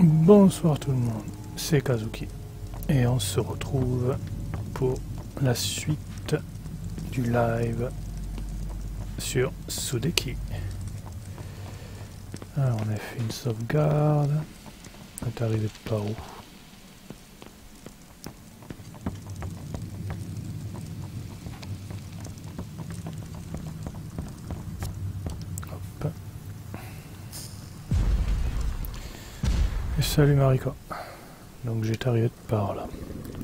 Bonsoir tout le monde, c'est Kazuki et on se retrouve pour la suite du live sur Sudeki. Alors on a fait une sauvegarde, on est arrivé par où? Hop. Et salut Marika, donc j'étais arrivé par là.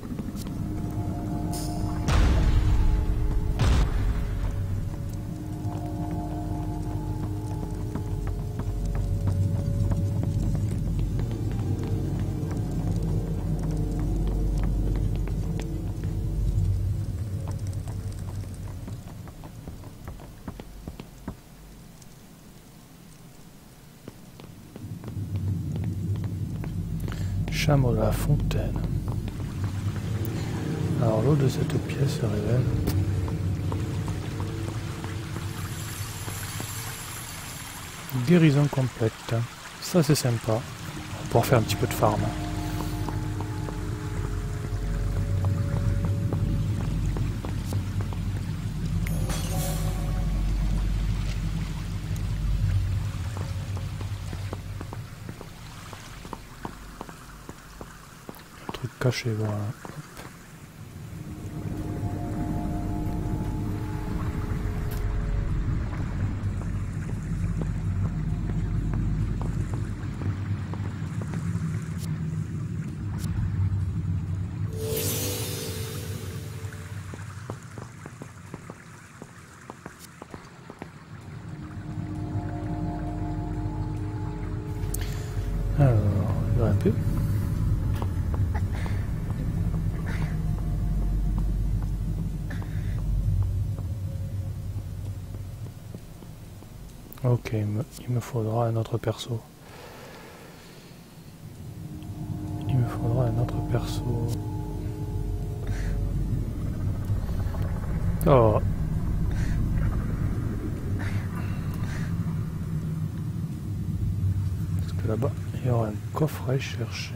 Chameau de la fontaine. Alors l'eau de cette pièce se révèle. Guérison complète. Ça c'est sympa. On va pouvoir faire un petit peu de farm. Caché, voilà. Alors, grimper. Ok, il me faudra un autre perso. Il me faudra un autre perso. Oh. Parce que là-bas, il y aura un coffre à aller chercher.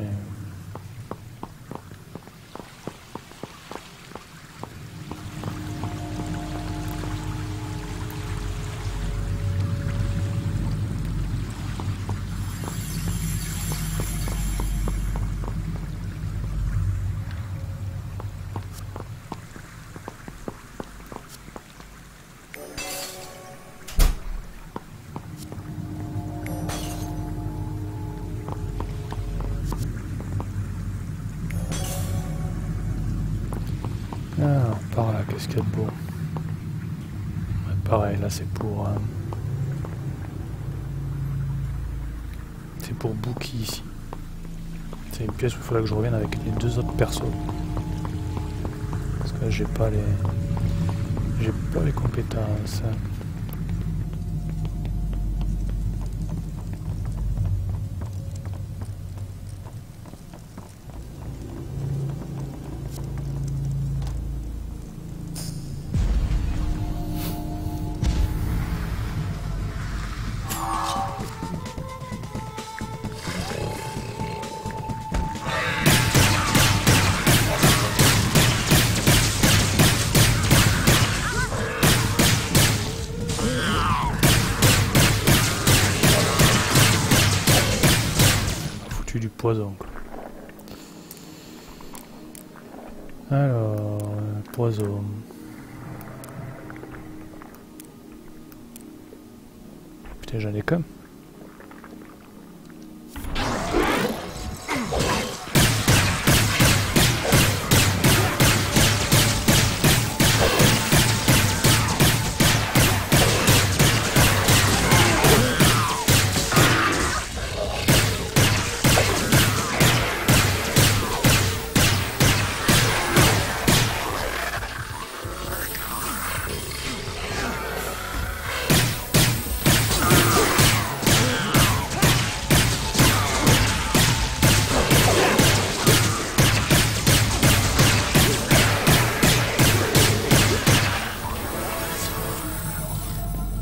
Ah, par là, qu'est-ce qu'il y a de beau? Ouais, pareil, là c'est pour... c'est pour Bouki ici. C'est une pièce où il faudrait que je revienne avec les deux autres persos. Parce que là j'ai pas les... j'ai pas les compétences. Du poison. Alors, poison. Putain, j'en ai comme.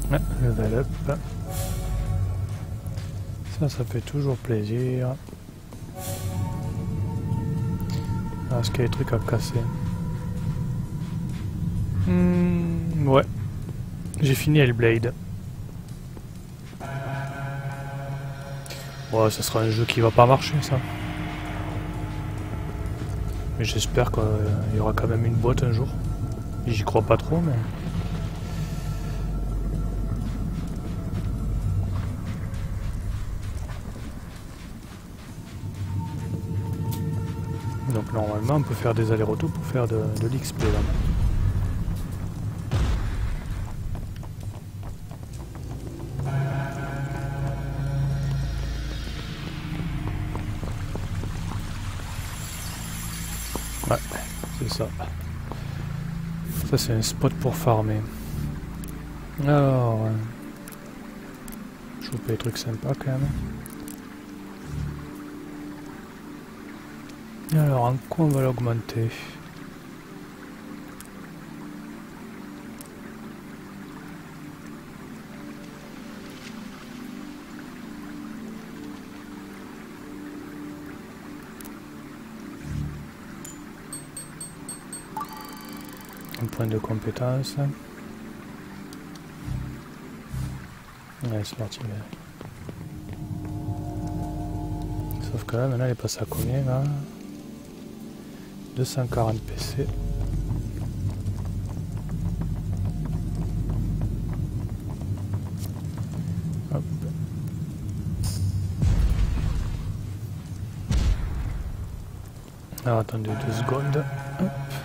Level up. Ça fait toujours plaisir. Ah, est-ce qu'il y a des trucs à casser? Ouais. J'ai fini Hellblade. Ouais, ça sera un jeu qui va pas marcher, ça. Mais j'espère qu'il y aura quand même une boîte un jour. J'y crois pas trop, mais... Donc normalement, on peut faire des allers-retours pour faire de l'XP, là. Ouais, c'est ça. Ça, c'est un spot pour farmer. Alors... je vous paye des trucs sympas, quand même. Alors, en quoi on va l'augmenter? Un point de compétence. Ouais, c'est parti. Sauf que là, maintenant, elle est passée à combien, là? 240 PC. Hop. Alors attendez 2 secondes. Hop.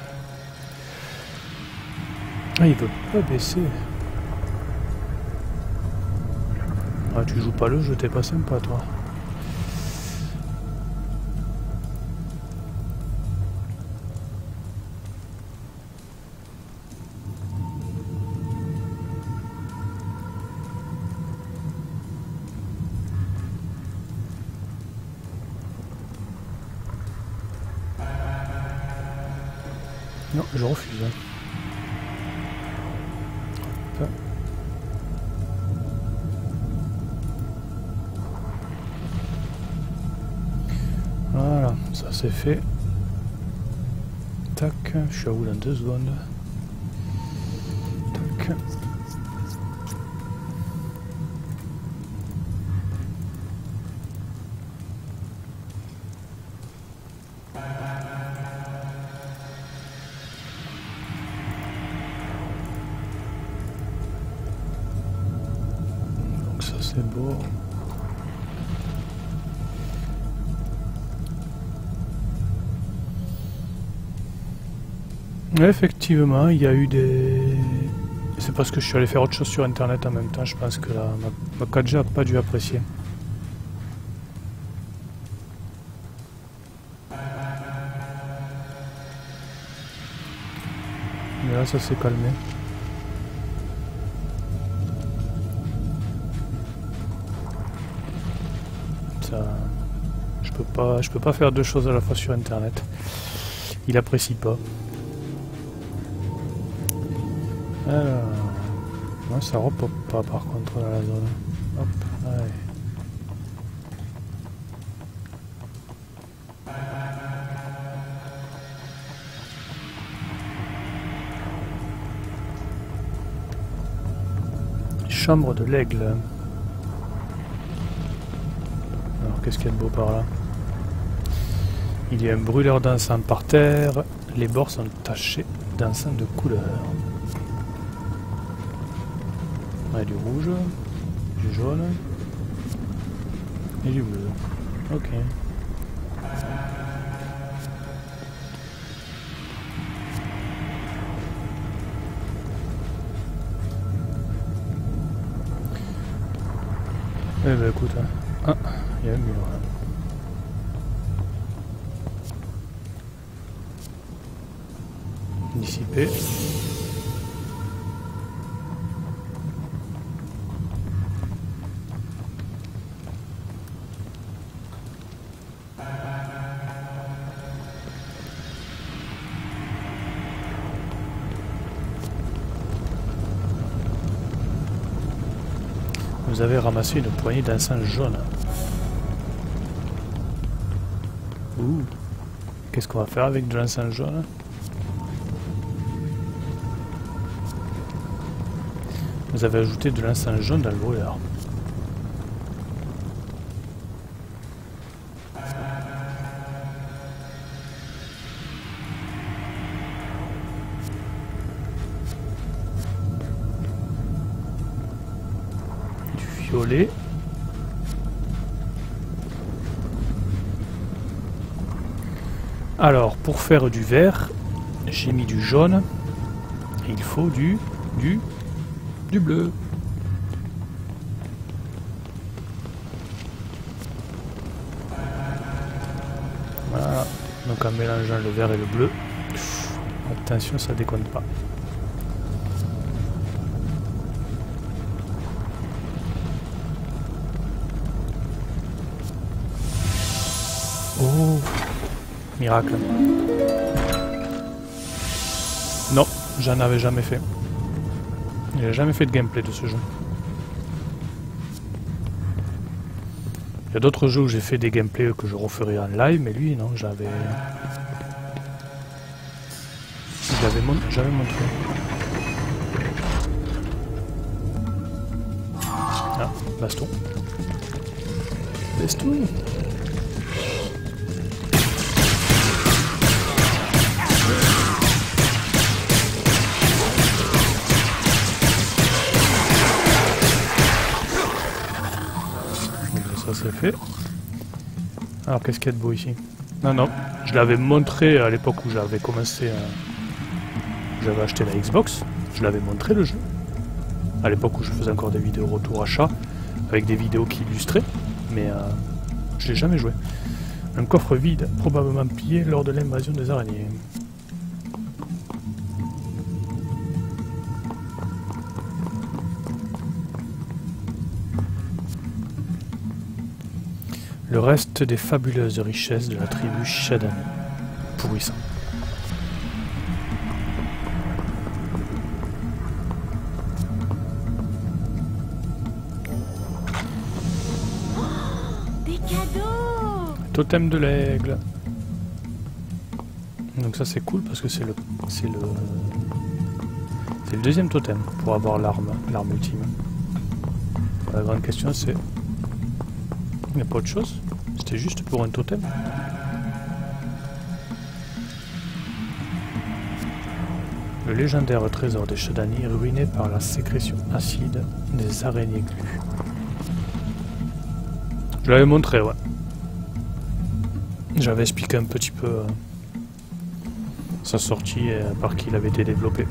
Ah, il veut pas baisser. Ah, tu joues pas le jeu, t'es pas sympa toi. Non, je refuse. Hop. Voilà, ça c'est fait. Tac, je suis à où dans 2 secondes. Tac. Donc ça c'est beau. Effectivement, il y a eu des... C'est parce que je suis allé faire autre chose sur internet en même temps, je pense que ma 4G n'a pas dû apprécier. Mais là ça s'est calmé. Ça... Je peux pas faire 2 choses à la fois sur internet. Il apprécie pas. Alors, non, ça repop pas par contre dans la zone. Hop, allez. Chambre de l'aigle. Alors, qu'est-ce qu'il y a de beau par là? Il y a un brûleur d'encens par terre. Les bords sont tachés d'encens de couleur. Ouais, du rouge, du jaune et du bleu. Ok. Eh ben écoute, hein. Ah, il y a un mur là. Dissipé. Vous avez ramassé une poignée d'encens jaune. Ouh. Qu'est-ce qu'on va faire avec de l'encens jaune? Vous avez ajouté de l'encens jaune dans le brûleur. Du violet. Alors, pour faire du vert, j'ai mis du jaune. Et il faut du bleu. Voilà. Donc en mélangeant le vert et le bleu, attention, ça déconne pas. Oh, miracle. Non, j'en avais jamais fait. J'ai jamais fait de gameplay de ce jeu. Il y a d'autres jeux où j'ai fait des gameplays que je referai en live, mais lui non, j'avais montré. Ah, baston. Baston. Ça c'est fait. Alors qu'est-ce qu'il y a de beau ici? Non, je l'avais montré à l'époque où j'avais commencé j'avais acheté la Xbox, je l'avais montré le jeu. À l'époque où je faisais encore des vidéos retour achat, avec des vidéos qui illustraient, mais je l'ai jamais joué. Un coffre vide, probablement pillé lors de l'invasion des araignées. Le reste des fabuleuses richesses de la tribu Shadani. Pourrissant. Des cadeaux! Totem de l'aigle. Donc ça c'est cool parce que c'est le deuxième totem pour avoir l'arme ultime. La grande question c'est... Il n'y a pas autre chose? C'était juste pour un totem? Le légendaire trésor des Shadani ruiné par la sécrétion acide des araignées glues. Je l'avais montré, ouais. J'avais expliqué un petit peu sa sortie et par qui il avait été développé.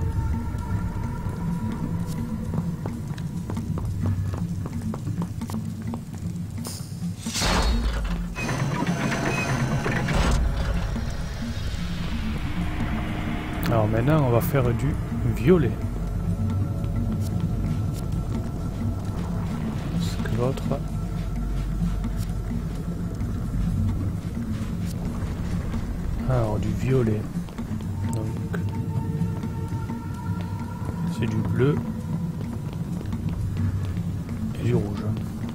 Alors maintenant on va faire du violet. Parce que l'autre... Alors du violet. Donc c'est du bleu et du rouge.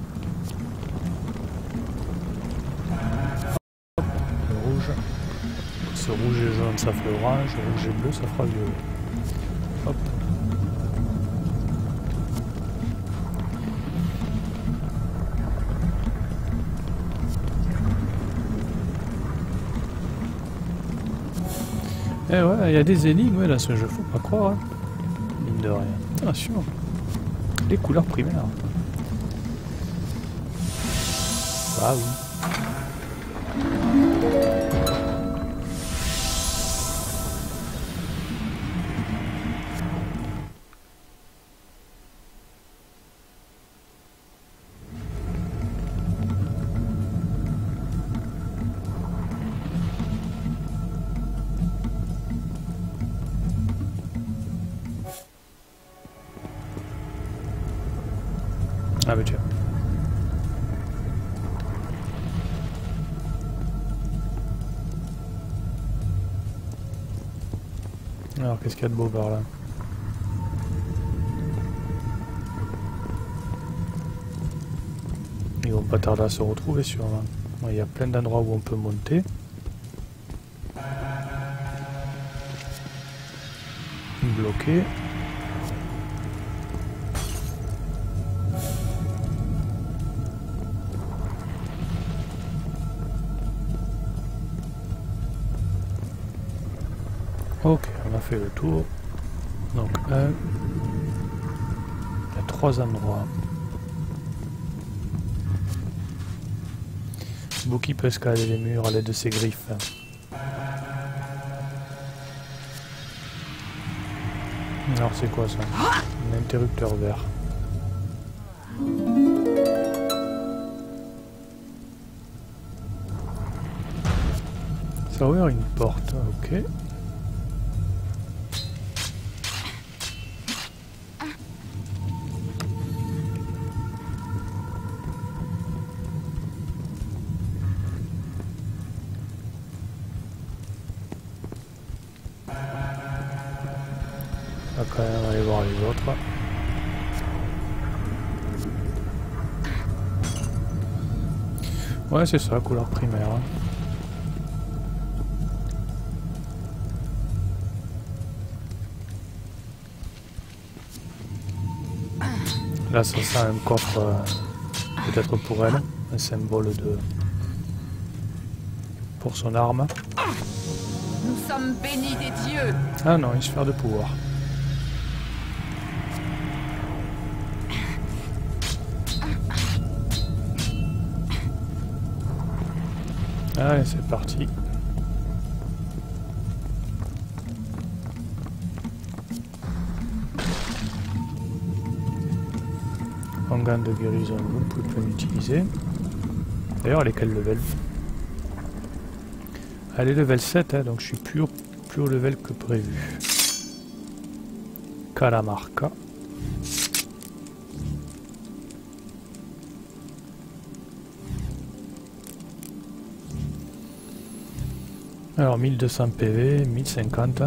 Hop, le rouge. Ce rouge et jaune ça fait orange, rouge et bleu ça fera violet. Hop. Eh ouais, il y a des énigmes dans ce jeu, faut pas croire. Hein. Mine de rien. Attention. Les couleurs primaires. Ah oui. Ah mais tiens. Alors qu'est-ce qu'il y a de beau par là? vont pas tarder à se retrouver sûrement. Il y a plein d'endroits où on peut monter. bloqué. Ok, on a fait le tour. Donc il y a 3 endroits. Bookie peut escalader les murs à l'aide de ses griffes. Alors c'est quoi ça? Un interrupteur vert. Ça a ouvert une porte, ok. On va quand même aller voir les autres. Ouais, c'est ça, couleur primaire. Là, ça sent un coffre, peut-être pour elle, un symbole de... pour son arme. Nous sommes bénis des dieux. Ah non, une sphère de pouvoir. Allez, c'est parti. Organe de guérison, vous pouvez l'utiliser. D'ailleurs, elle est quel level? Elle est level 7, hein, donc je suis plus au level que prévu. Calamarca. Alors 1200 PV, 1050.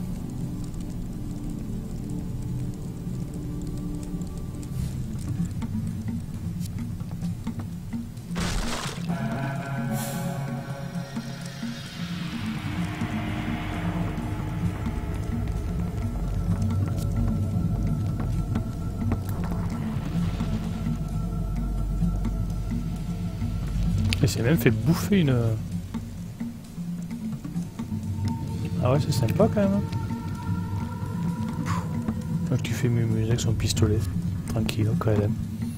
Et c'est même fait bouffer une... Ah ouais, c'est sympa quand même. Donc tu fais mumuser avec son pistolet. Tranquille, quand même.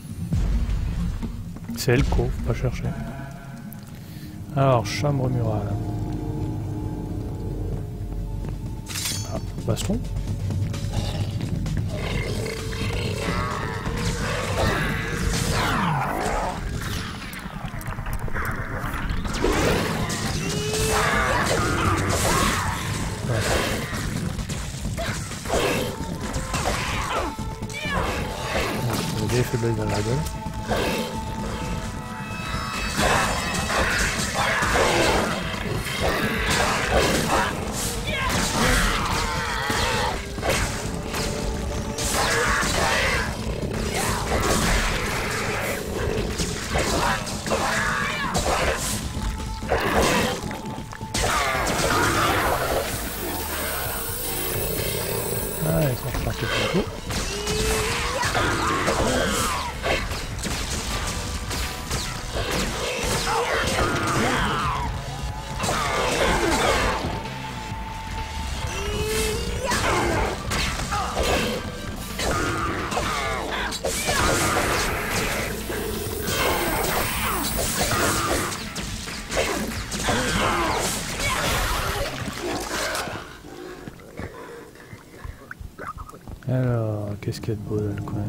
C'est Elko, faut pas chercher. Alors, chambre murale. Ah, baston. Des faiblesses dans la gueule. Ah, ils sont repartis pour tout. Alors, qu'est-ce qu'il y a de beau dans le coin?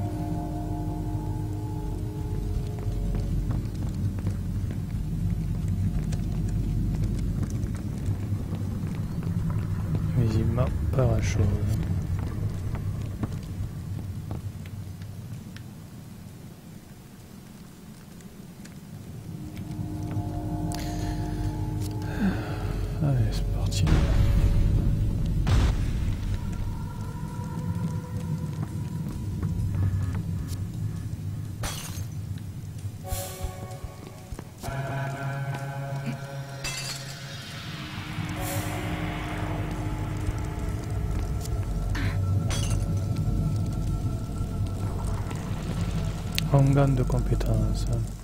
Visiblement pas grand chose. Allez, c'est parti. Congan de compétences.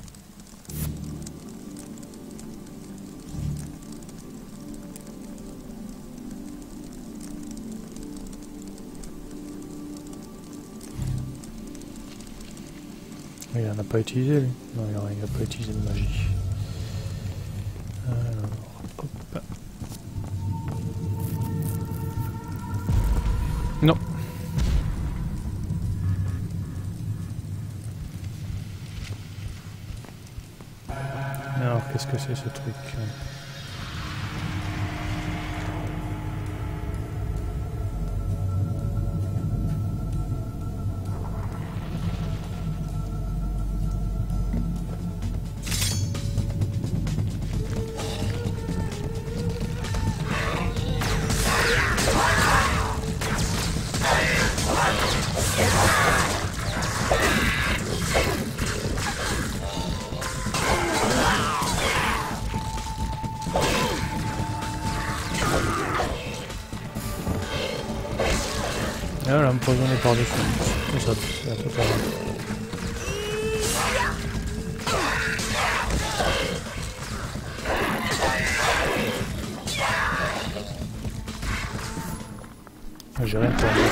Il n'en a pas utilisé lui. Non, il n'a pas utilisé de magie. Alors, hop. Non. Alors, qu'est-ce que c'est ce truc? Ah, là, empoisonné par-dessus. C'est ça, c'est la totale. Ah, j'ai rien pour moi.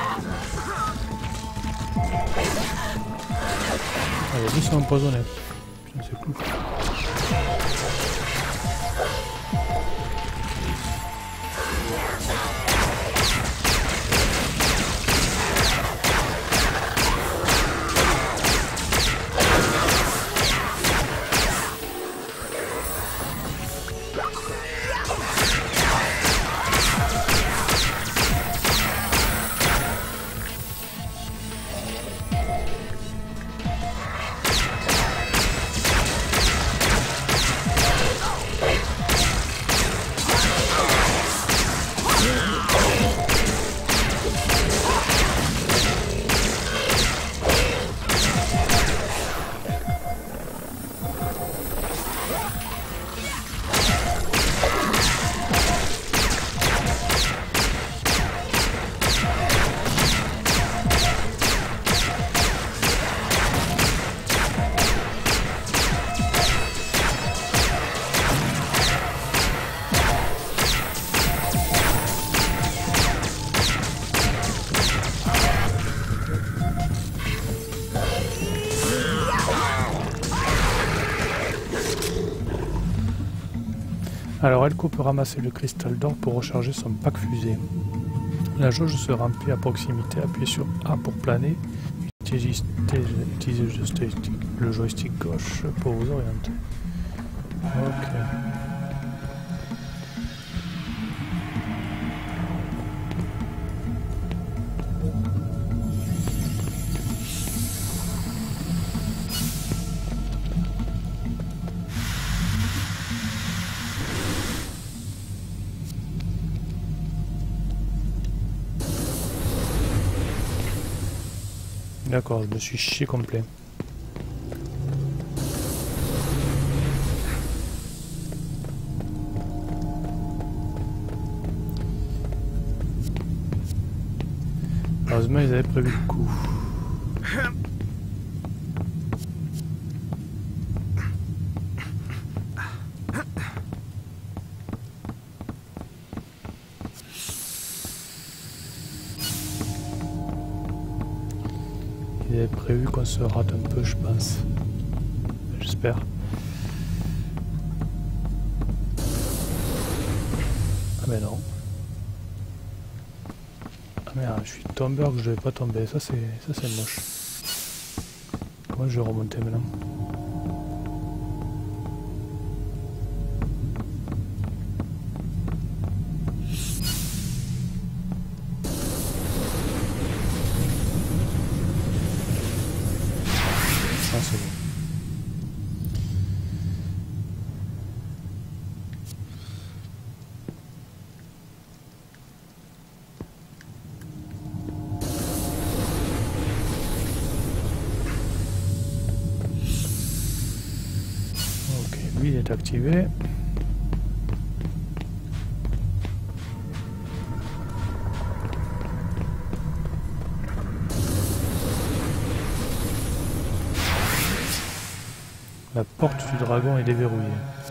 Ah, les 10 sont empoisonnés. Putain, c'est cool. Alors Elko peut ramasser le cristal d'or pour recharger son pack fusée. La jauge se remplit à proximité, appuyez sur A pour planer, utilisez le joystick gauche pour vous orienter. Ok. D'accord, je me suis chié complet. Heureusement, ils avaient prévu le coup. Ils avaient prévu qu'on se rate un peu, je pense. J'espère. Ah mais non. Ah merde, je suis tombeur que je devais pas tomber. Ça c'est moche. Comment je vais remonter maintenant? Ah, c'est bon. Ok, lui il est activé. La porte du dragon est déverrouillée.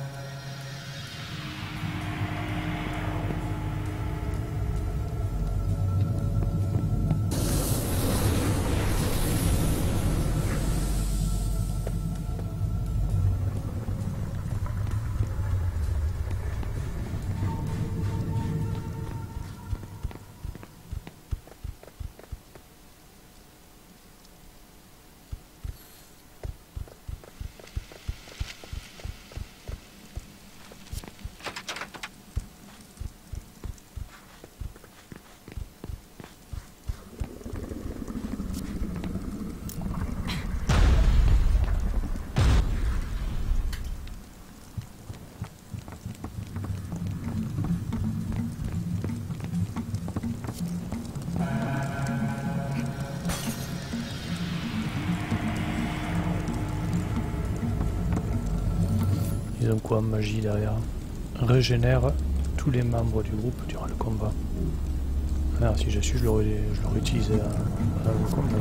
Ils ont quoi, magie derrière? Régénère tous les membres du groupe durant le combat. Alors si j'ai su, je l'aurais utilisé à le combat.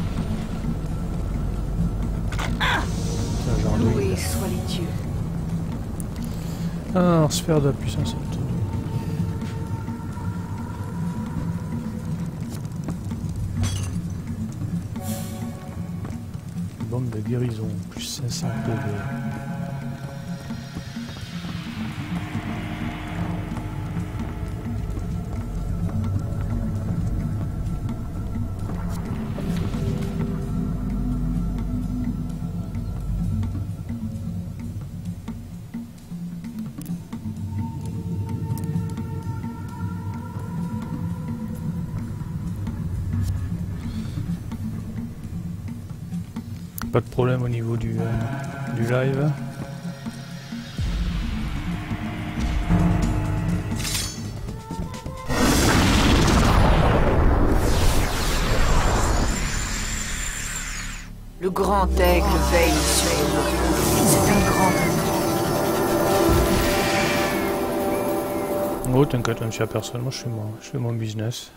Loués soient les dieux. Ah, sphère de la puissance obtenue. Bombe de guérison, plus 500 PV. Pas de problème au niveau du live. Le grand aigle veille sur nous. C'est un grand honneur. Oh t'inquiète, je ne suis à personne, moi je fais mon business.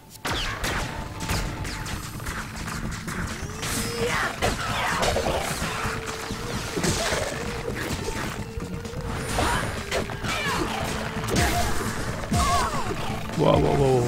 Wow, wow, wow, wow.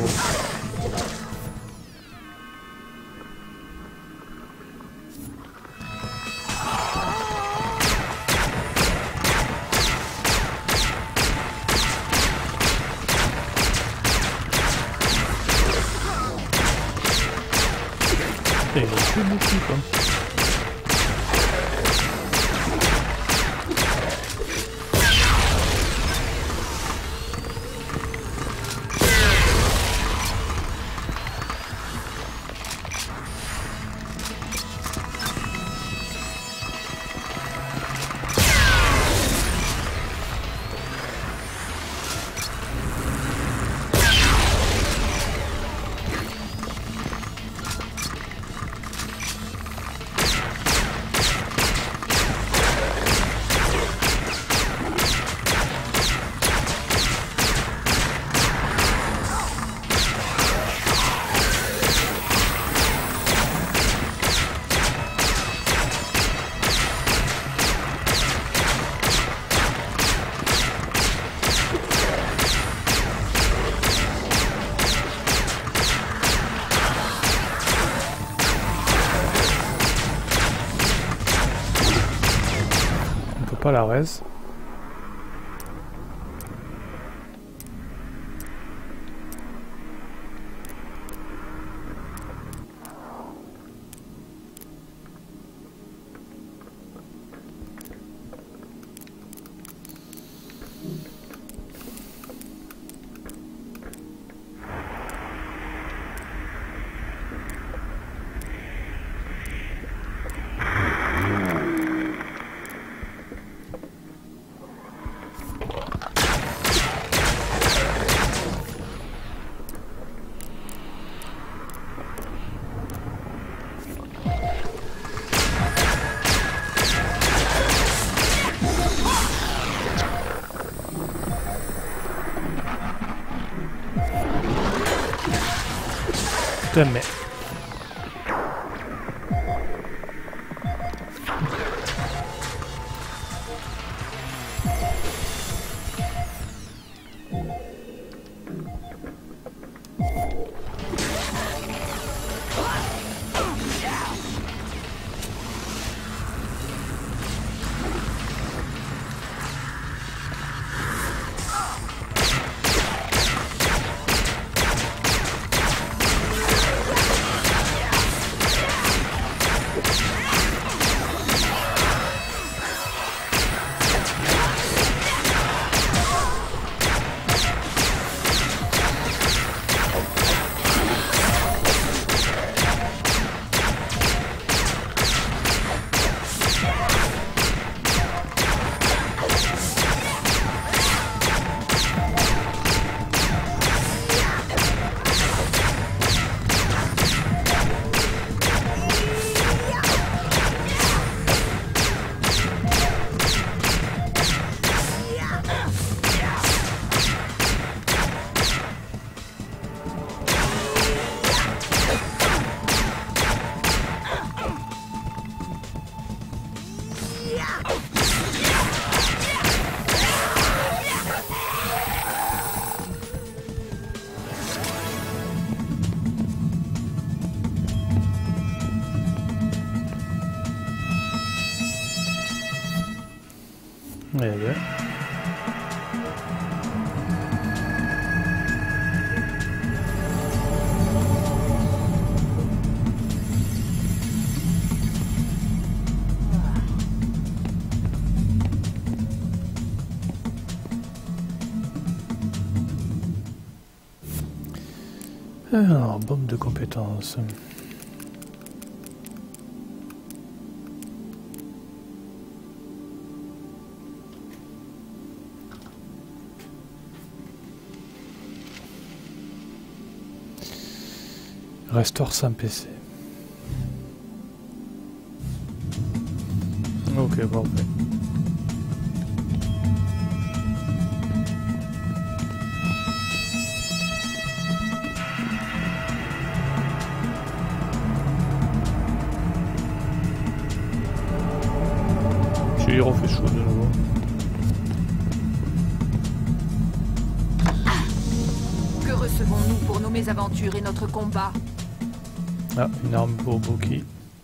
Il est plus beaucoup quoi. Pas la res. Putain mais... Ouais. Alors, bombe de compétences. Restaure sans PC. Ok, bon. Il refait chaud de nouveau. Que recevons-nous pour nos mésaventures et notre combat? Ah, une arme pour Boki.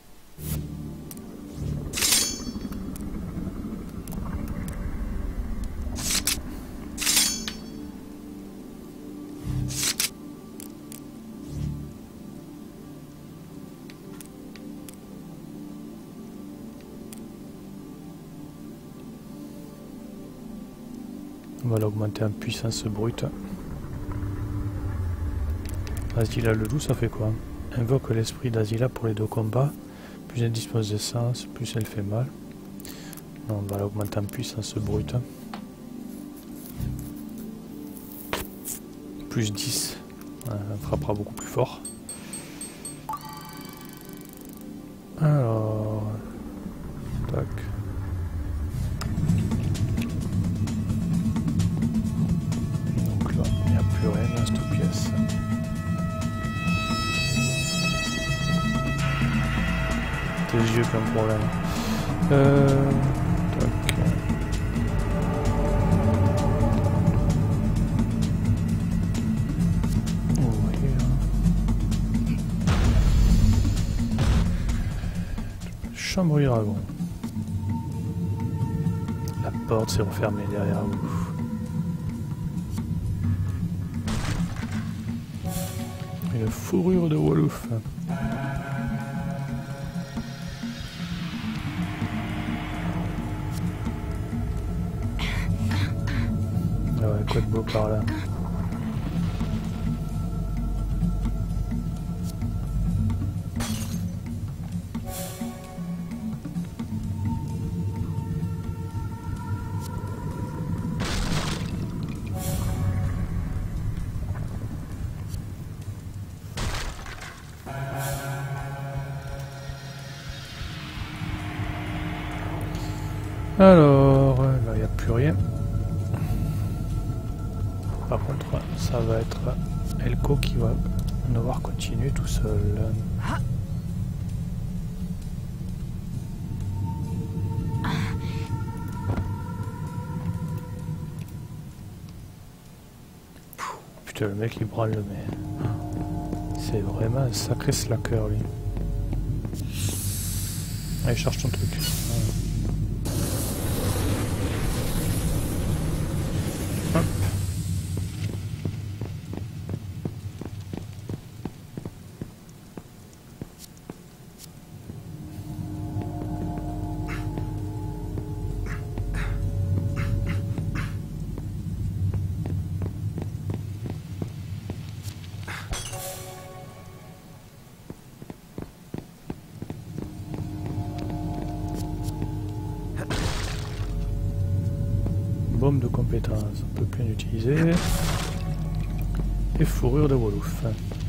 On va l'augmenter en puissance brute. Azila le loup, ça fait quoi? Invoque l'esprit d'Azila pour les deux combats. Plus elle dispose d'essence, plus elle fait mal. Non, on va l'augmenter en puissance brute. Plus 10. Elle frappera beaucoup plus fort. Alors... Tac. Donc là, il n'y a plus rien dans cette pièce. Tes yeux qui ont un problème. Tac. Ouvrir. Chambre du dragon. La porte s'est refermée derrière vous. Une fourrure de Wolof. Ah ouais, quoi de beau par là. Alors, là il n'y a plus rien. Par contre, ça va être Elko qui va devoir continuer tout seul. Putain, le mec il branle, mais c'est vraiment un sacré slacker lui. Allez, charge ton truc. Hop. Bombe de compétences, on peut plus l'utiliser. Et fourrure de Wolof.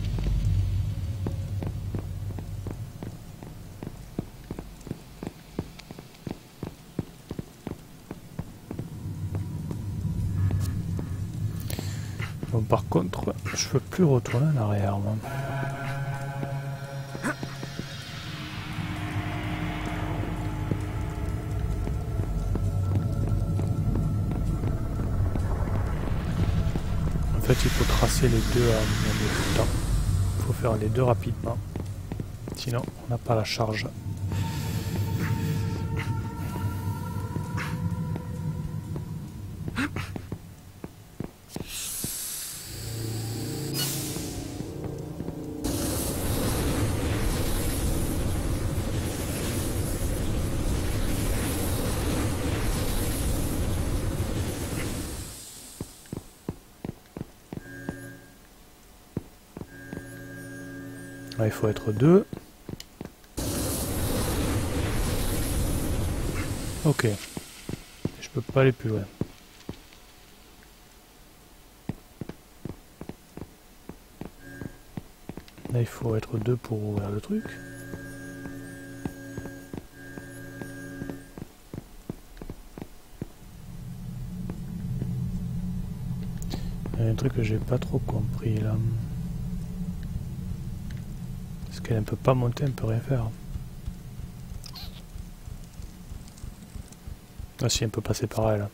Bon, par contre, je peux plus retourner en arrière, moi. En fait, il faut tracer les deux à même temps. Il faut faire les deux rapidement. Sinon, on n'a pas la charge. Là, il faut être deux. Ok. Je peux pas aller plus loin. Là, il faut être deux pour ouvrir le truc. Il y a un truc que j'ai pas trop compris là. Parce qu'elle ne peut pas monter, elle ne peut rien faire. Ah si, elle peut passer par elle.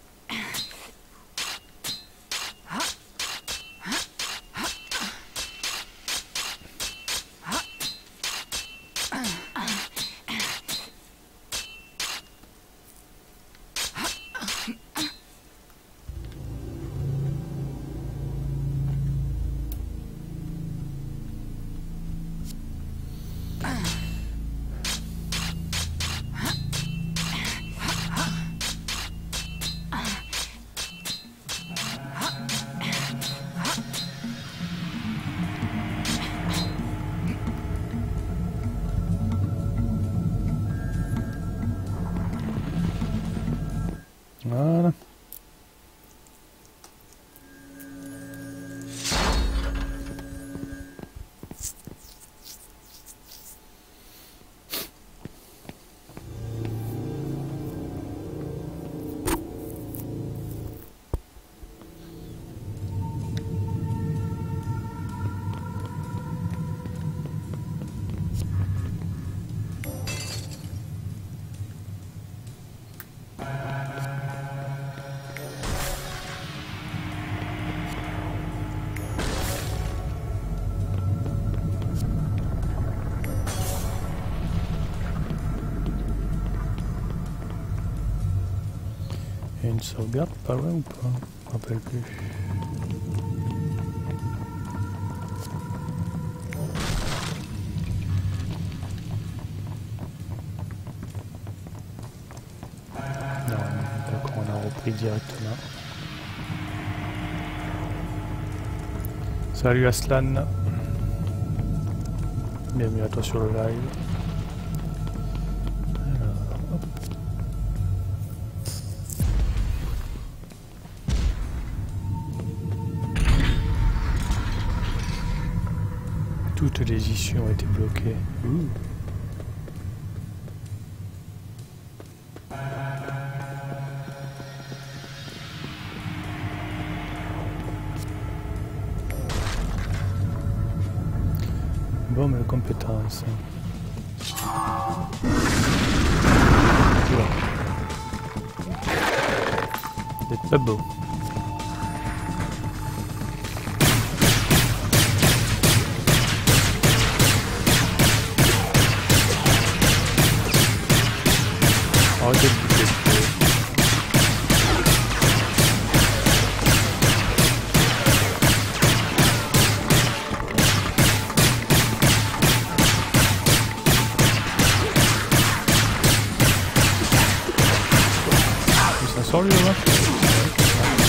Voilà. Il y a une sauvegarde pas loin ou pas? Je me rappelle plus. Non, d'accord, on a repris directement. Salut Aslan. Bienvenue à toi sur le live. Toutes les issues ont été bloquées. Bon, mais compétences. C'est pas beau. Arrêtez de bouger. Il s'en sort lui là.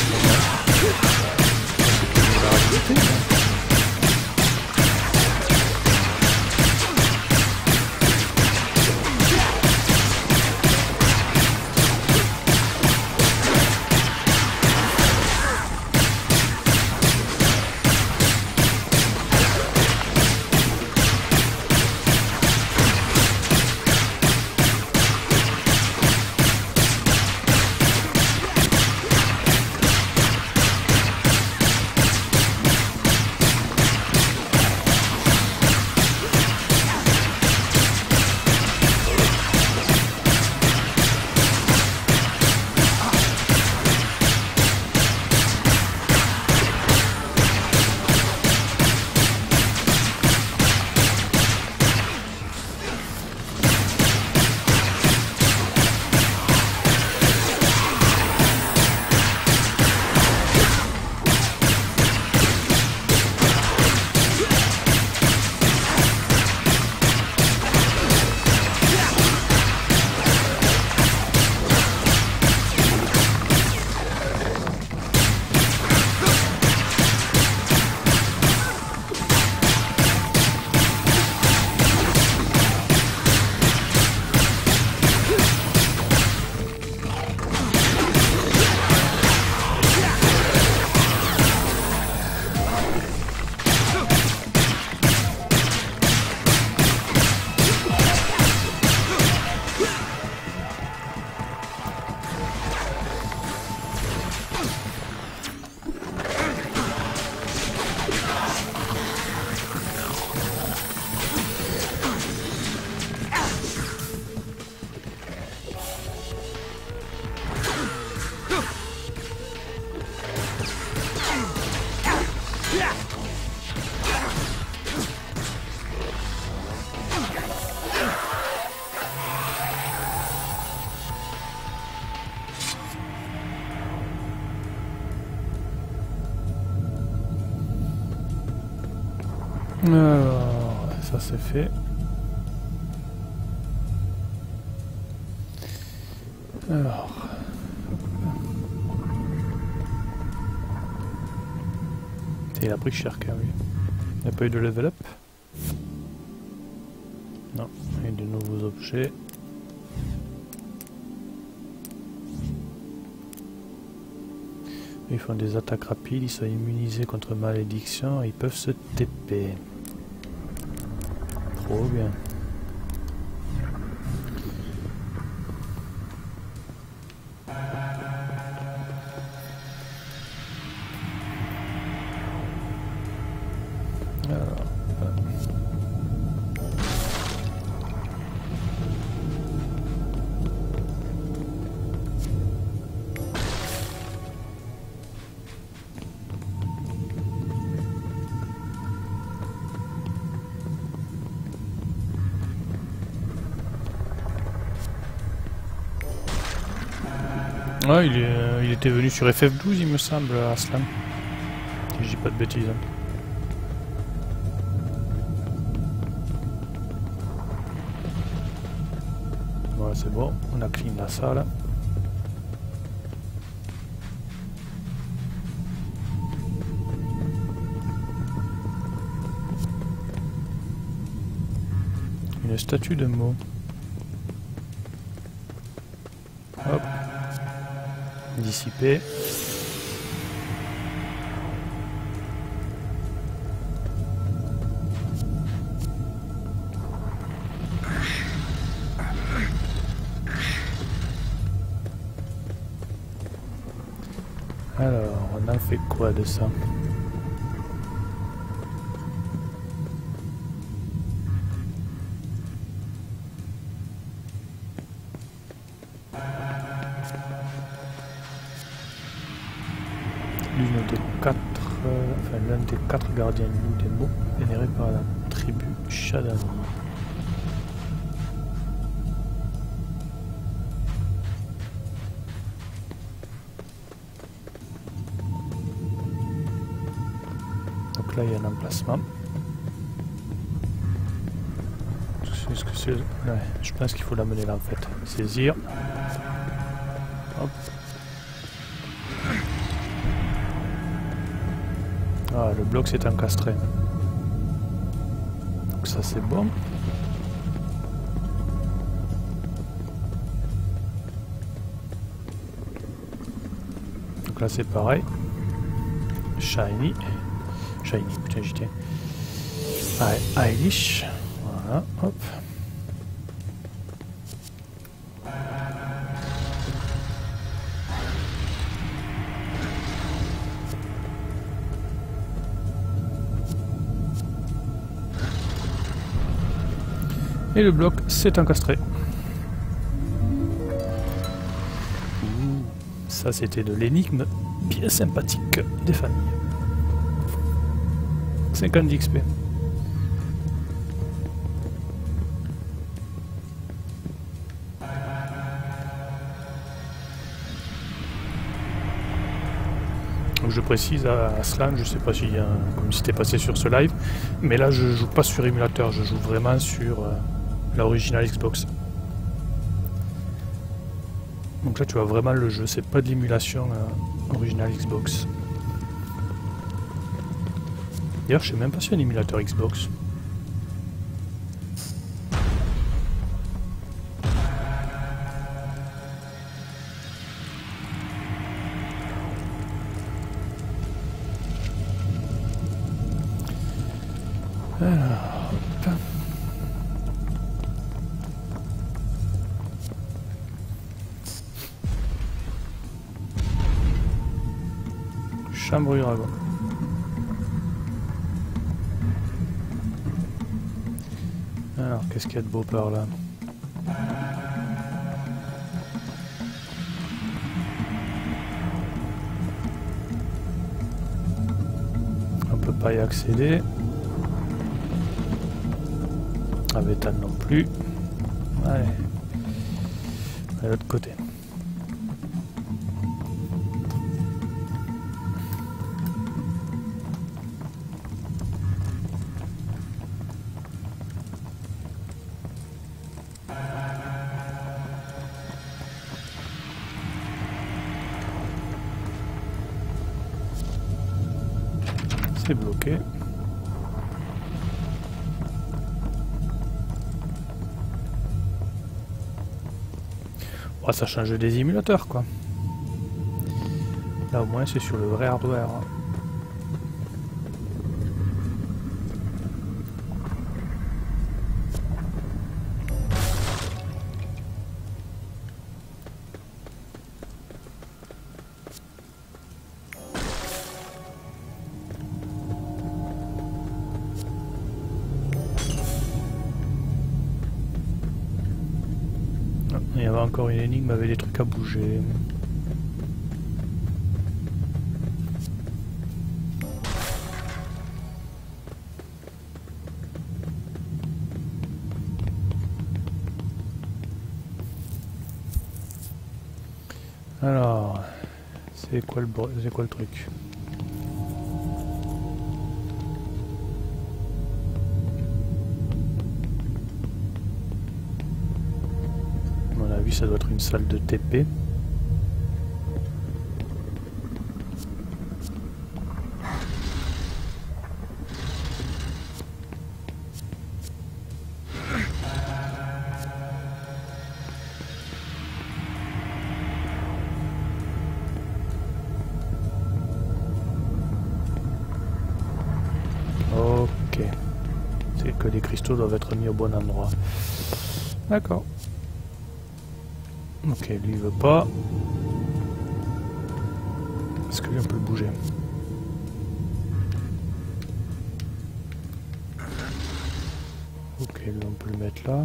Alors, ça c'est fait. Alors. Et il a pris cher quand même. Il n'y a pas eu de level up. Non, il y a de nouveaux objets. Ils font des attaques rapides, ils sont immunisés contre malédiction et ils peuvent se TP. Trop bien. Ouais, il était venu sur FF12 il me semble, Aslan. Si je dis pas de bêtises. Voilà, c'est bon, on a clean la salle. Une statue de Mo. Hop. Dissipé. Alors, on a fait quoi de ça? L'une des quatre, l'un des 4 gardiens des mots vénérés par la tribu Shadani. Donc là il y a un emplacement. Est-ce que c'est... Ouais, je pense qu'il faut l'amener là en fait. Saisir. Hop. Ah, le bloc s'est encastré. Donc ça c'est bon. Donc là c'est pareil. Shiny. Shiny, putain j'y tiens. Ouais, Eilish. Voilà, hop. Et le bloc s'est encastré. Ça c'était de l'énigme bien sympathique des familles. 50 d'XP. Je précise à Aslan, je sais pas si comme c'était passé sur ce live, mais là je joue pas sur émulateur, je joue vraiment sur l'original Xbox. Donc là tu vois vraiment le jeu, c'est pas de l'émulation original Xbox. D'ailleurs je sais même pas si y a un émulateur Xbox. Alors, hop. Chambre du dragon. Alors, qu'est-ce qu'il y a de beau par là? On peut pas y accéder. Avétan non plus. Allez. De l'autre côté. c'est bloqué. Oh, ça change des émulateurs quoi. Là au moins c'est sur le vrai hardware. Il y avait encore une énigme avec des trucs à bouger. Alors, c'est quoi le truc? À mon avis, ça doit être une salle de TP. Ok. C'est que les cristaux doivent être mis au bon endroit. D'accord. Ok, lui il veut pas. Est-ce que lui on peut le bouger? Ok, lui on peut le mettre là.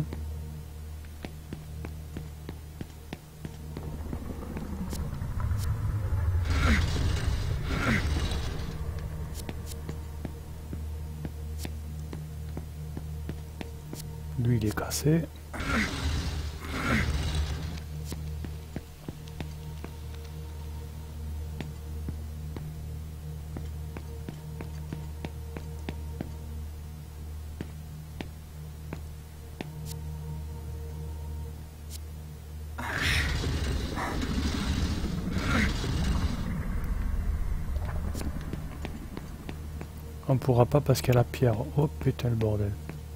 Lui il est cassé. On pourra pas parce qu'il y a la pierre. Oh putain le bordel.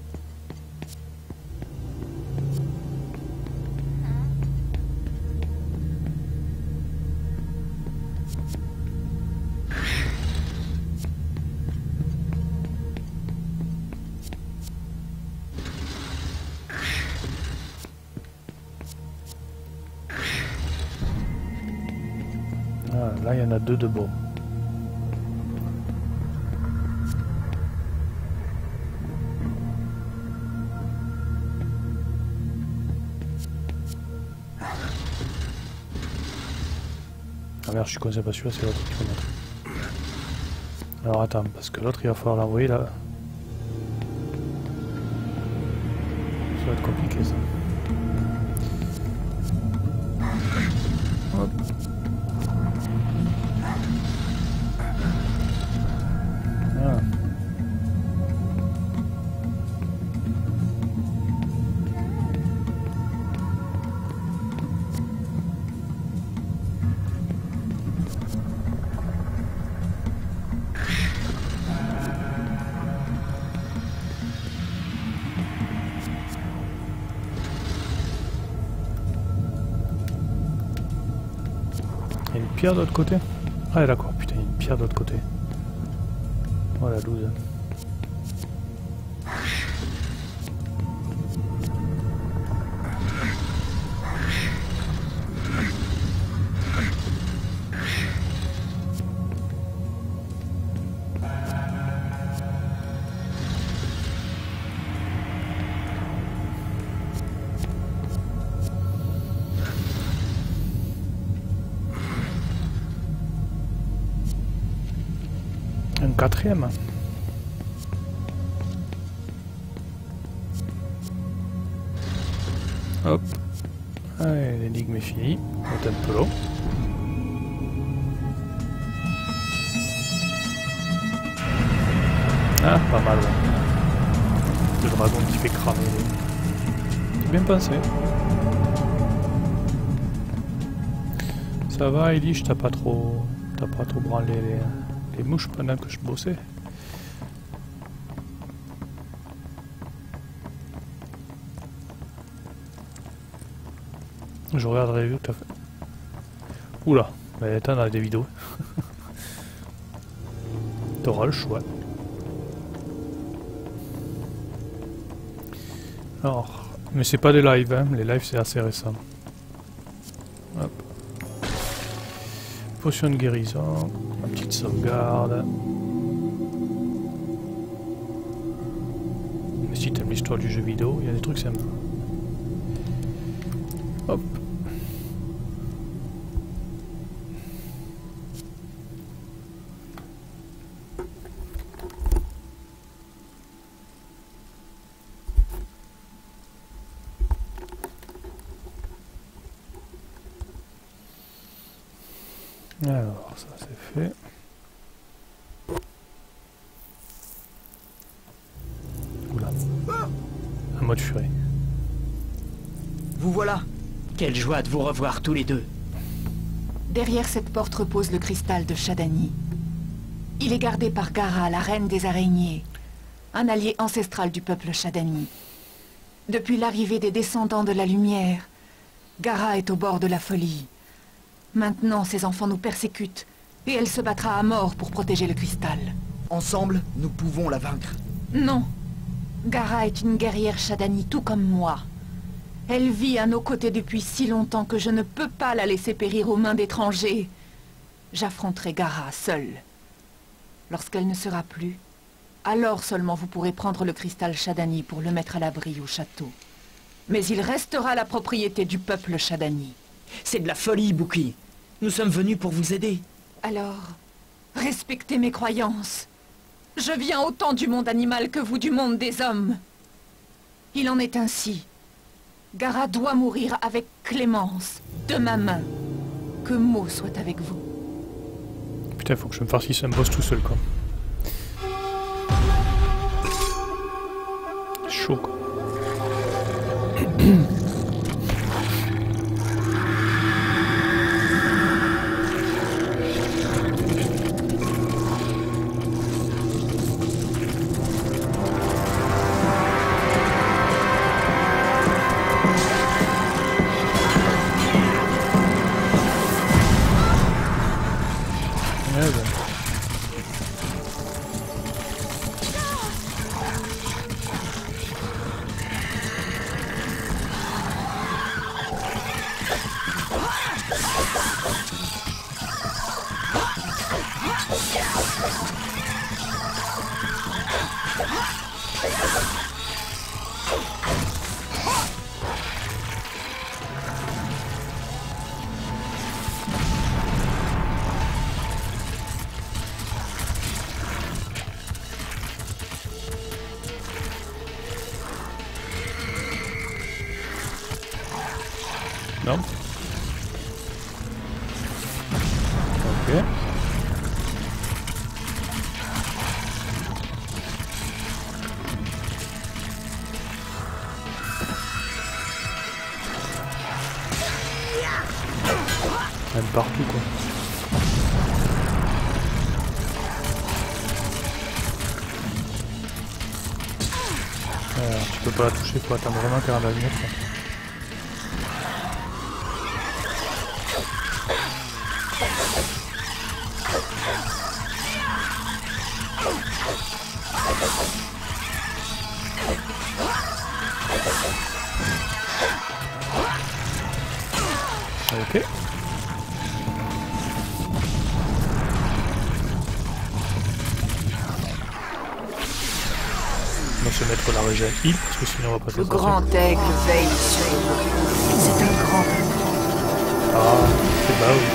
Ah, là il y en a deux de beaux. Ah merde, je suis con, c'est pas celui-là, c'est l'autre qu'il faut mettre. Alors attends, parce que l'autre il va falloir l'envoyer là. Ça va être compliqué ça. Hop. Ah. Il y a une pierre de l'autre côté? Ah d'accord, putain, il y a une pierre de l'autre côté. Oh la loose. Un quatrième. Hop. Allez, l'énigme est finie. On est un peu long. Ah, pas mal. Ouais. Le dragon qui fait cramer. C'est bien pensé. Ça va, Elie, t'as pas trop branlé les mouches pendant que je bossais. Je regarderai vu que t'as fait. Oula, mais t'en as des vidéos. T'auras le choix. Alors, mais c'est pas des lives, hein. Les lives c'est assez récent. Hop. Potion de guérison, ma petite sauvegarde. Mais si t'aimes l'histoire du jeu vidéo, il y a des trucs sympas. Hop. Alors, ça c'est fait. Oula. Un mode furie. Vous voilà. Quelle joie de vous revoir tous les deux. Derrière cette porte repose le cristal de Shadani. Il est gardé par Gara, la reine des araignées, un allié ancestral du peuple Shadani. Depuis l'arrivée des descendants de la lumière, Gara est au bord de la folie. Maintenant, ses enfants nous persécutent, et elle se battra à mort pour protéger le cristal. Ensemble, nous pouvons la vaincre. Non. Gara est une guerrière Shadani tout comme moi. Elle vit à nos côtés depuis si longtemps que je ne peux pas la laisser périr aux mains d'étrangers. J'affronterai Gara seule. Lorsqu'elle ne sera plus, alors seulement vous pourrez prendre le cristal Shadani pour le mettre à l'abri au château. Mais il restera la propriété du peuple Shadani. C'est de la folie, Buki. Nous sommes venus pour vous aider. Alors, respectez mes croyances. Je viens autant du monde animal que vous du monde des hommes. Il en est ainsi. Gara doit mourir avec clémence, de ma main. Que Mo soit avec vous. Putain, faut que je me farcisse un boss tout seul, quoi. Chaud, quoi. Non. Ok. Même partout, quoi. Alors, tu peux pas la toucher, faut attendre vraiment qu'elle va venir, quoi. Ok. On va se mettre la régène heal parce que sinon on va pas Le s'en grand sortir. aigle veille sur nous. C'est un grand aigle. Ah, c'est bah oui.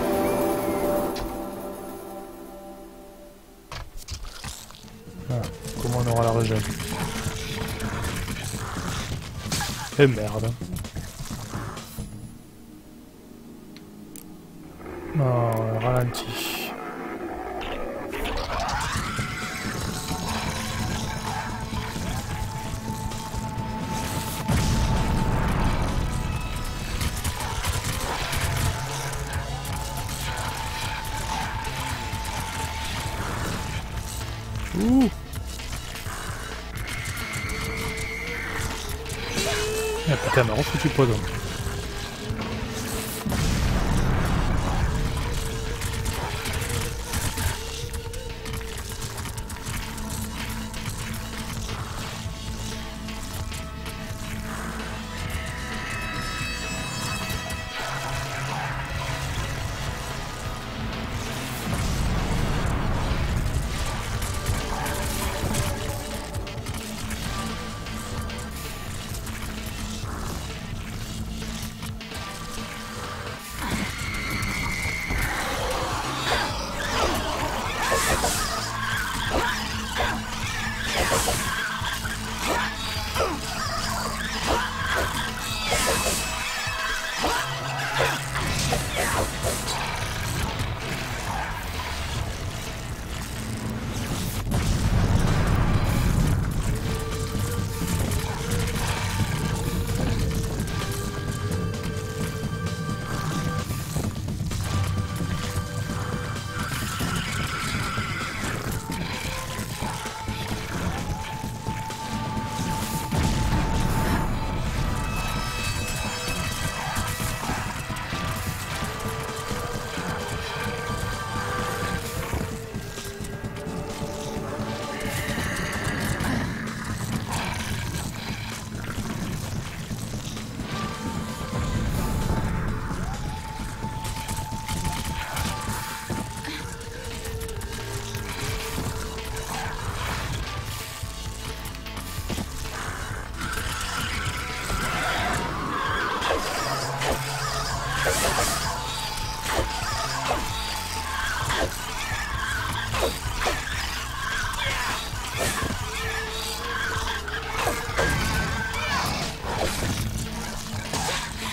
Ah, comment on aura la régène? Eh merde. Oh, ralenti. Ouh. Ah putain, m'a refoutu pas donc.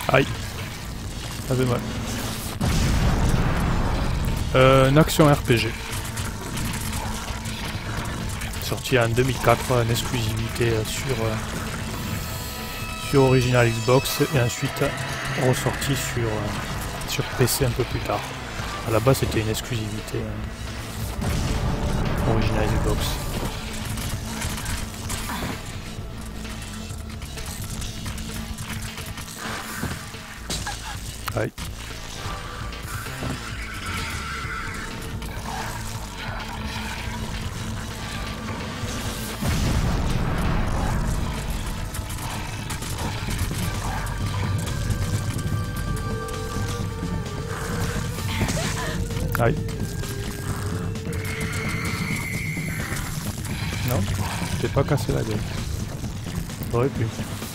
Aïe. Ça fait mal. Une action RPG. Sorti en 2004 en exclusivité sur Original Xbox et ensuite ressorti sur PC un peu plus tard. À la base c'était une exclusivité Original Xbox. Aïe. Aïe. Non, je t'ai pas cassé la gueule. J'aurais pu.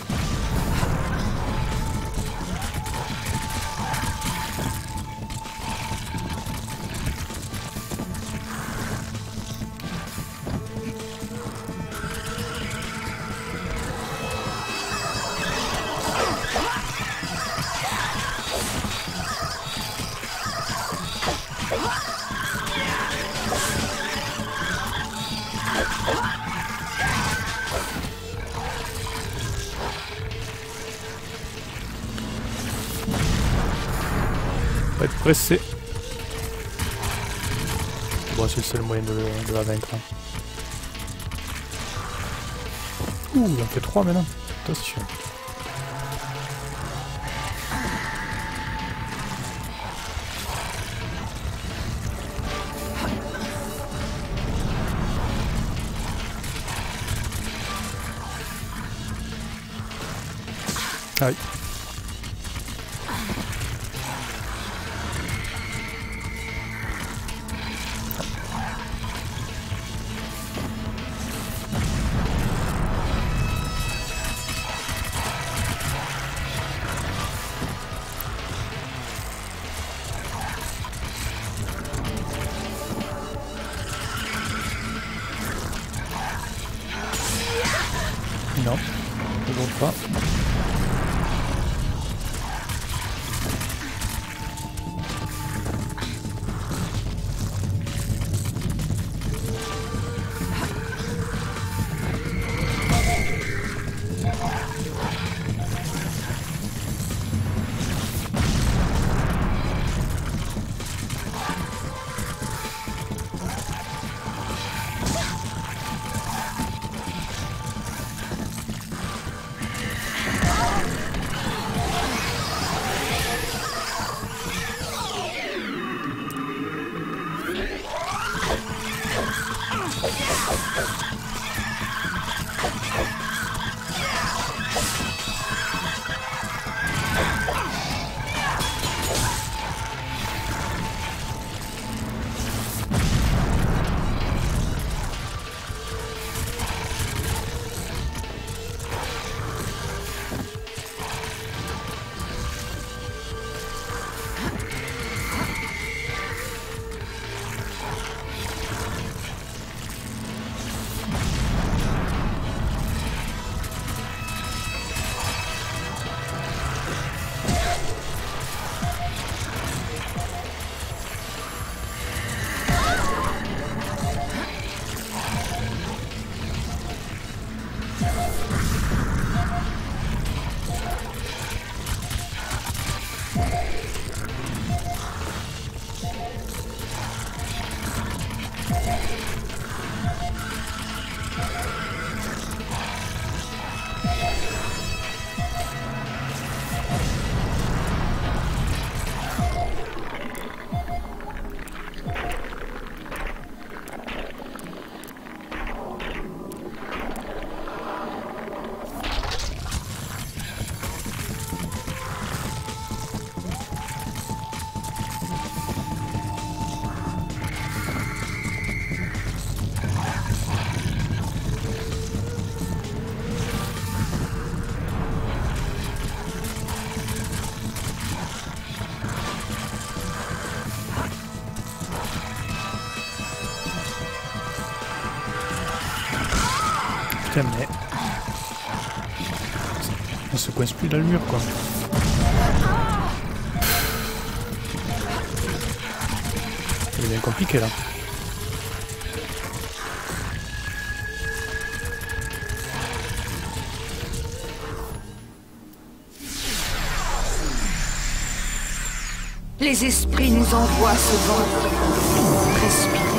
Faut être pressé. Bon, c'est le seul moyen de la vaincre. Ouh, il en fait 3 maintenant. Attention. Aïe. Non, toujours pas. Putain, mais... On se coince plus dans le mur, quoi. C'est bien compliqué là. Les esprits nous envoient ce vent. Respirez bien.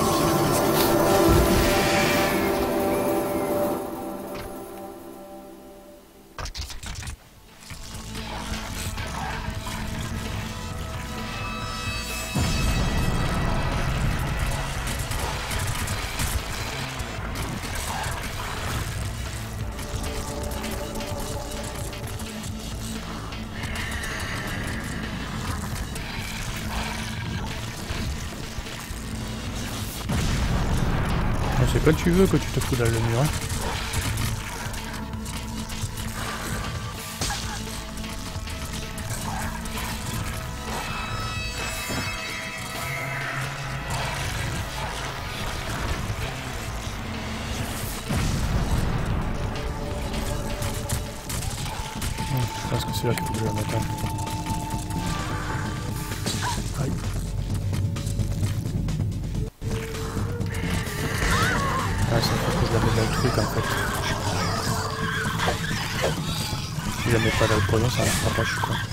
C'est quand tu veux que tu te fous dans le mur. Hein. Je pense que c'est là qu'il faut que je la mette. Aïe. Ah, ça fait que je la mets dans le truc en fait. Si je la mets pas dans le poison, ça ne fera pas, je suis con.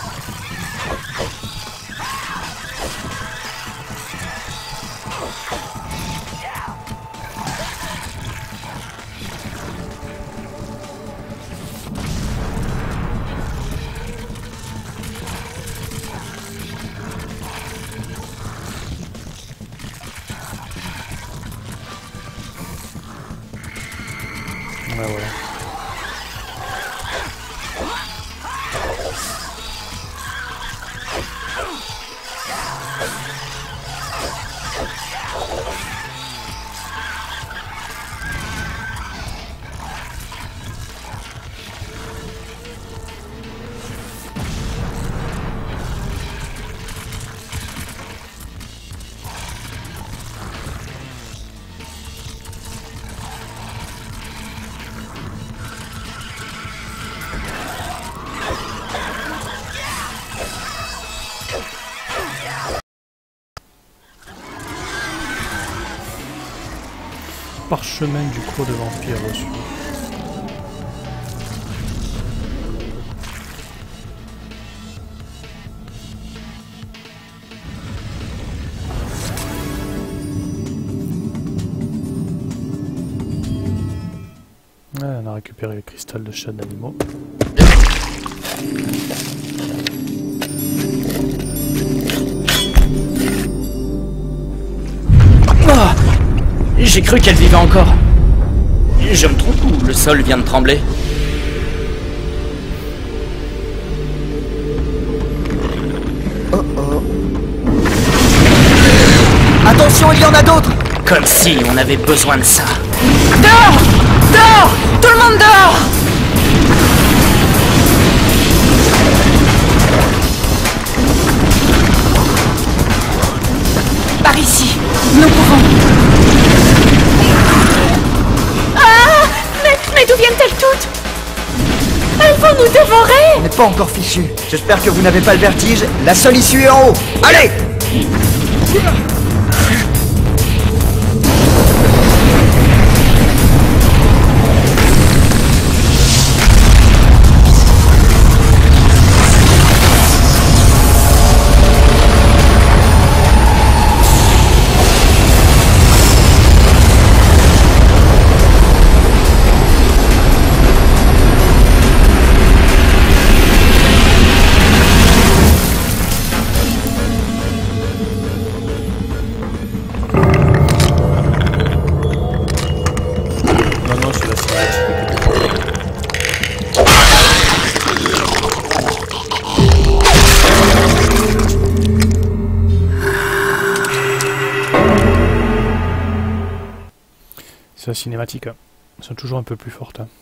Ouais, voilà. Parchemin du croc de vampire reçu. Ah, on a récupéré le cristal de chat d'animaux. Ah, j'ai cru qu'elle vivait encore. Je me trompe ou le sol vient de trembler? Oh oh. Attention, il y en a d'autres! Comme si on avait besoin de ça. Dehors! Dehors! Tout le monde dehors! Par ici, nous pouvons. Ah! Mais d'où viennent-elles toutes? Elles vont nous dévorer! On n'est pas encore fichu. J'espère que vous n'avez pas le vertige. La seule issue est en haut. Allez! C'est la cinématique. Elles sont toujours un peu plus fortes. Hein.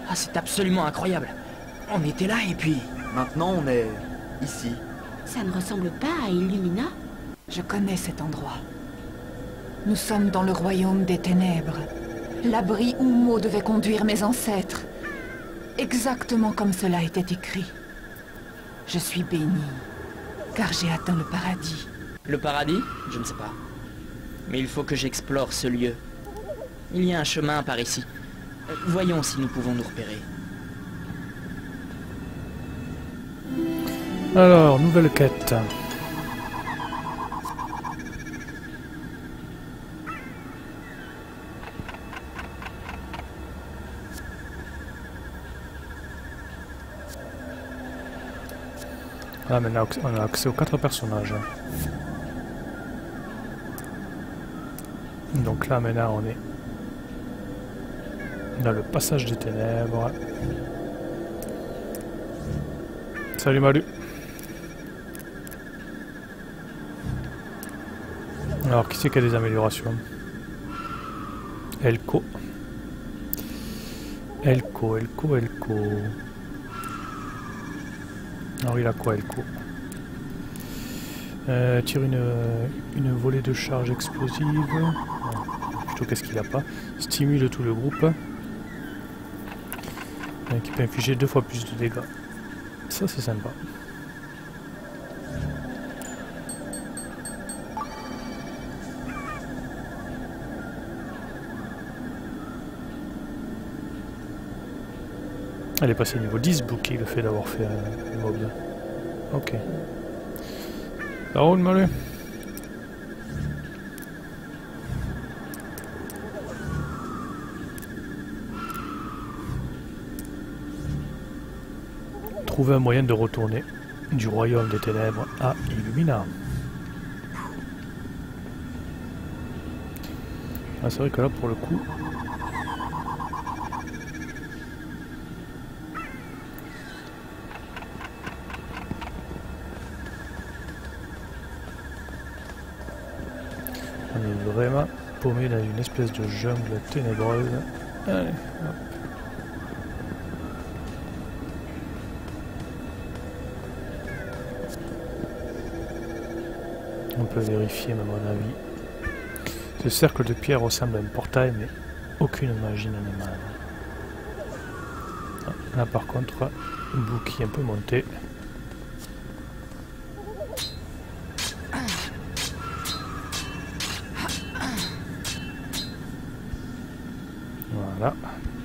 Ah, c'est absolument incroyable. On était là et puis... Maintenant, on est ici. Ça ne ressemble pas à Illumina? Je connais cet endroit. Nous sommes dans le royaume des ténèbres. L'abri où Mo devait conduire mes ancêtres. Exactement comme cela était écrit. Je suis bénie, car j'ai atteint le paradis. Le paradis? Je ne sais pas. Mais il faut que j'explore ce lieu. Il y a un chemin par ici. Voyons si nous pouvons nous repérer. Alors, nouvelle quête. Là, maintenant, on a accès aux 4 personnages. Donc là, maintenant, on est dans le passage des ténèbres. Salut Malu. Alors, qui c'est qui a des améliorations? Elko. Elko. Alors il a quoi Elko? Tire une volée de charge explosive. Non, plutôt qu'est-ce qu'il a pas? Stimule tout le groupe. Qui peut infliger 2 fois plus de dégâts. Ça c'est sympa. Elle est passée niveau 10, Bookie, le fait d'avoir fait un mob. Ok. Ça roule, Malu. Trouver un moyen de retourner du royaume des ténèbres à Illumina. Ah, c'est vrai que là, pour le coup... on est vraiment paumé dans une espèce de jungle ténébreuse. Allez, hop. On peut vérifier, à mon avis. Ce cercle de pierre ressemble à un portail, mais aucune magie n'en émane. Là par contre, une bouquille un peu montée. Voilà.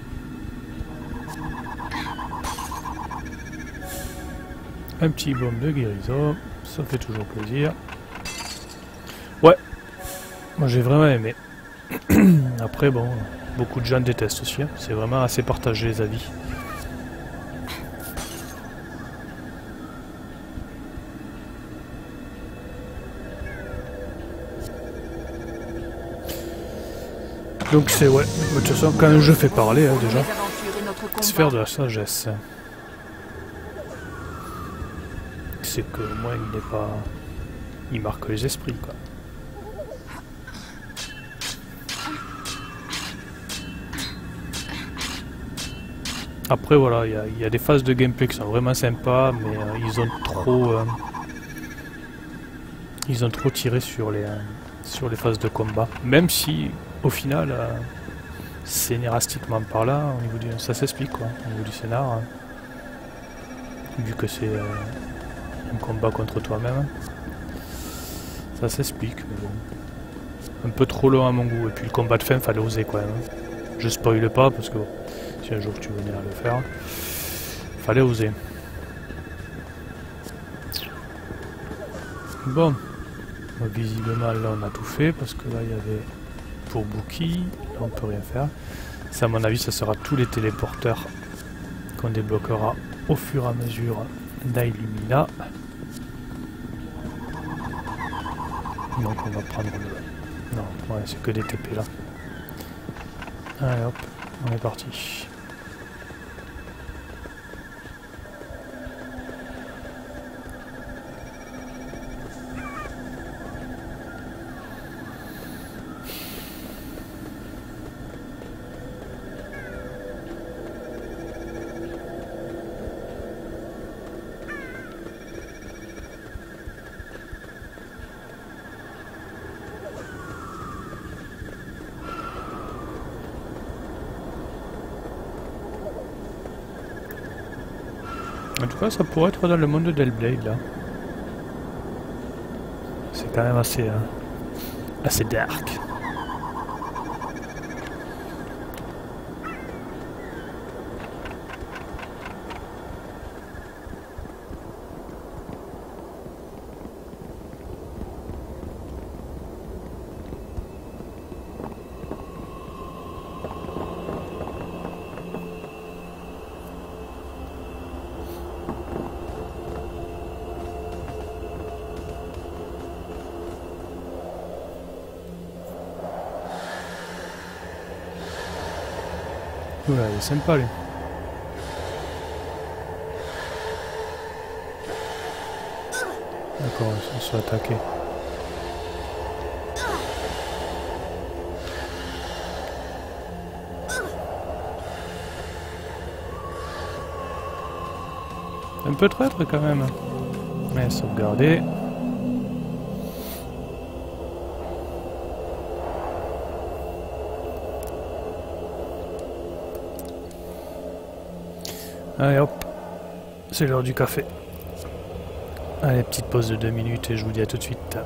Un petit baume de guérison, ça fait toujours plaisir. Ouais, moi j'ai vraiment aimé. Après bon, beaucoup de gens détestent aussi, hein. C'est vraiment assez partagé les avis. Donc c'est ouais, de toute façon quand un jeu fait parler hein, déjà, sphère de la sagesse. C'est que au moins il n'est pas... il marque les esprits quoi. Après voilà, il y a des phases de gameplay qui sont vraiment sympas, mais ils ont trop tiré sur les phases de combat. Même si au final, scénaristiquement par là, au niveau du, ça s'explique quoi, au niveau du scénar, hein. Vu que c'est un combat contre toi-même, ça s'explique, mais bon, un peu trop long à mon goût. Et puis le combat de fin, fallait oser quand même. Je spoile pas parce que si un jour tu venais à le faire, fallait oser. Bon, visiblement là on a tout fait parce que là il y avait pour Bookie, là on peut rien faire. Ça à mon avis ça sera tous les téléporteurs qu'on débloquera au fur et à mesure d'Illumina. Donc on va prendre le... non, ouais, c'est que des TP là. Allez hop, on est parti. En tout cas, ça pourrait être dans le monde d'Hellblade, là. C'est quand même assez dark. Oula, il est sympa lui. D'accord, ils se sont attaqués. Un peu traître quand même. Mais sauvegarder. Allez hop, c'est l'heure du café. Allez, petite pause de 2 minutes et je vous dis à tout de suite.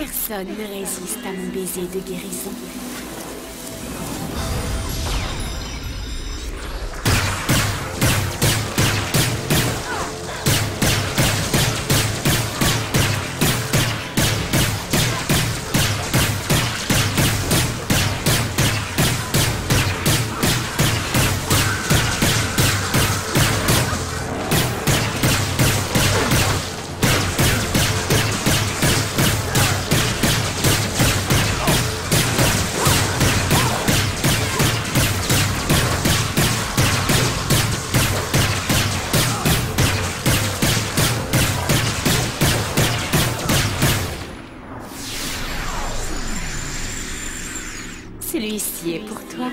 Personne ne résiste à mon baiser de guérison. Celui-ci est pour toi.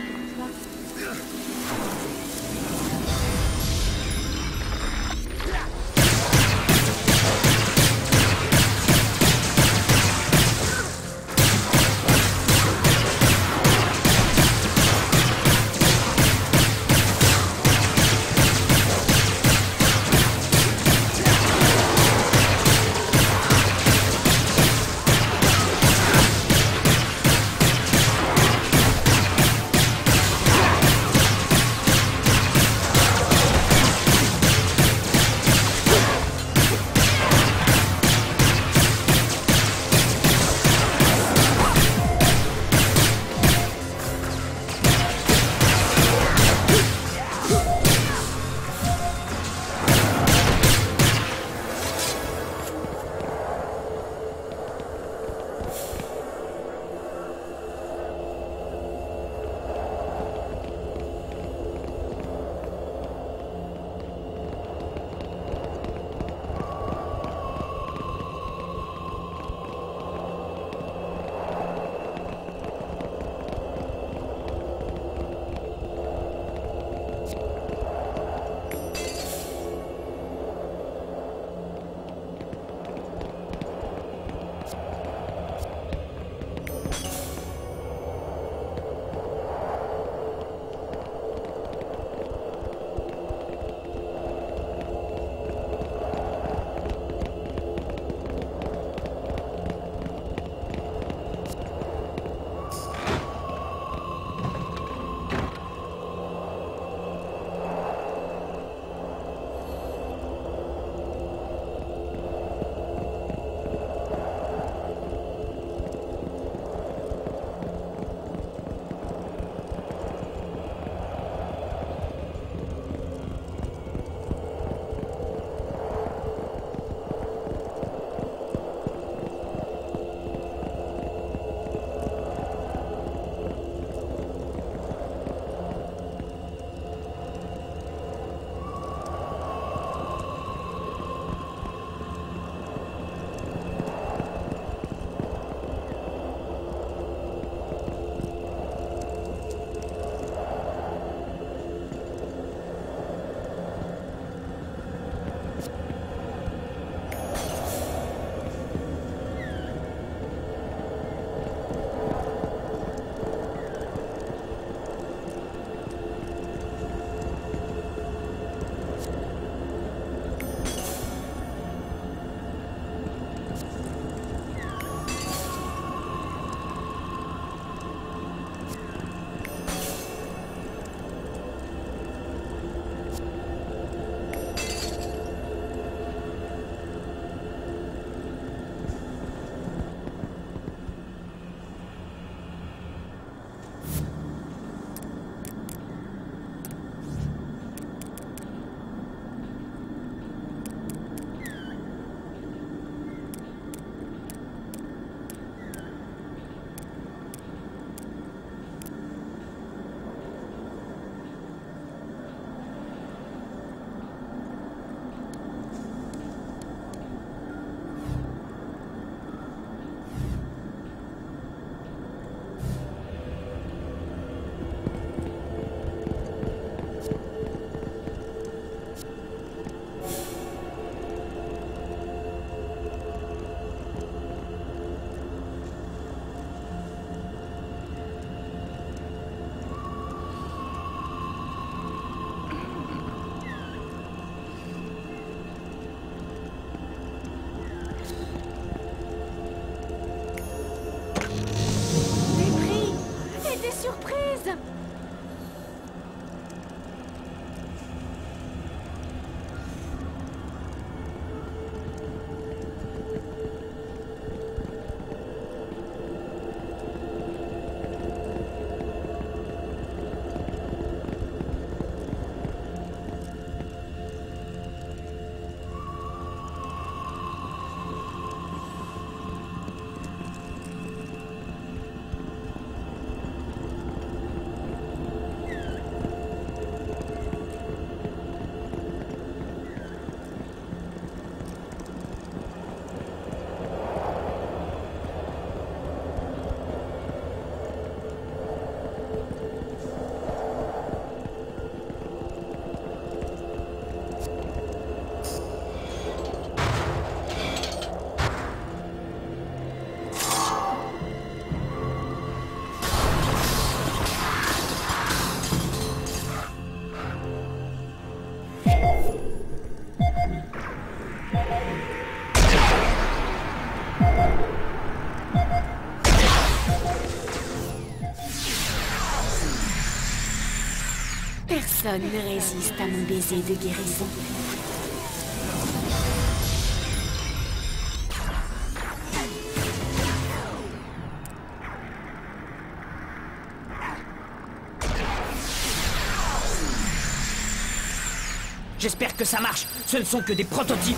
Personne ne résiste à mon baiser de guérison. J'espère que ça marche. Ce ne sont que des prototypes.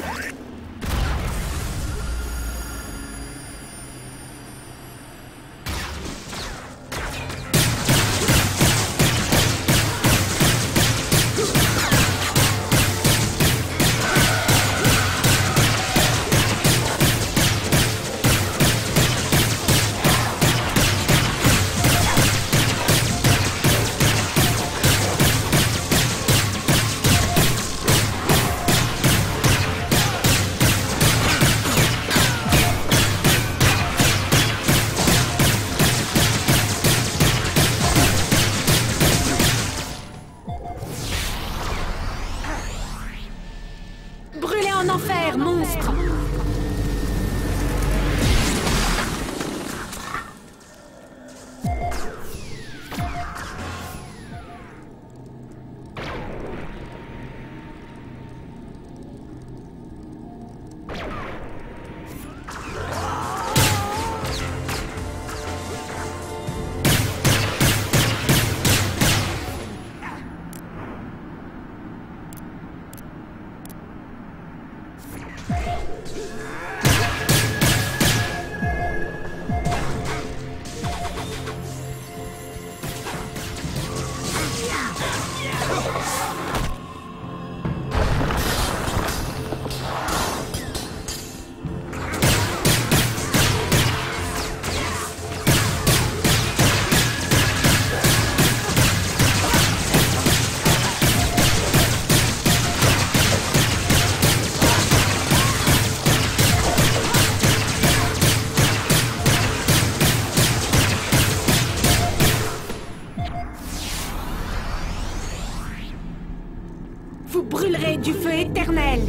Brûlez en enfer, monstre! Vous brûlerez du feu éternel!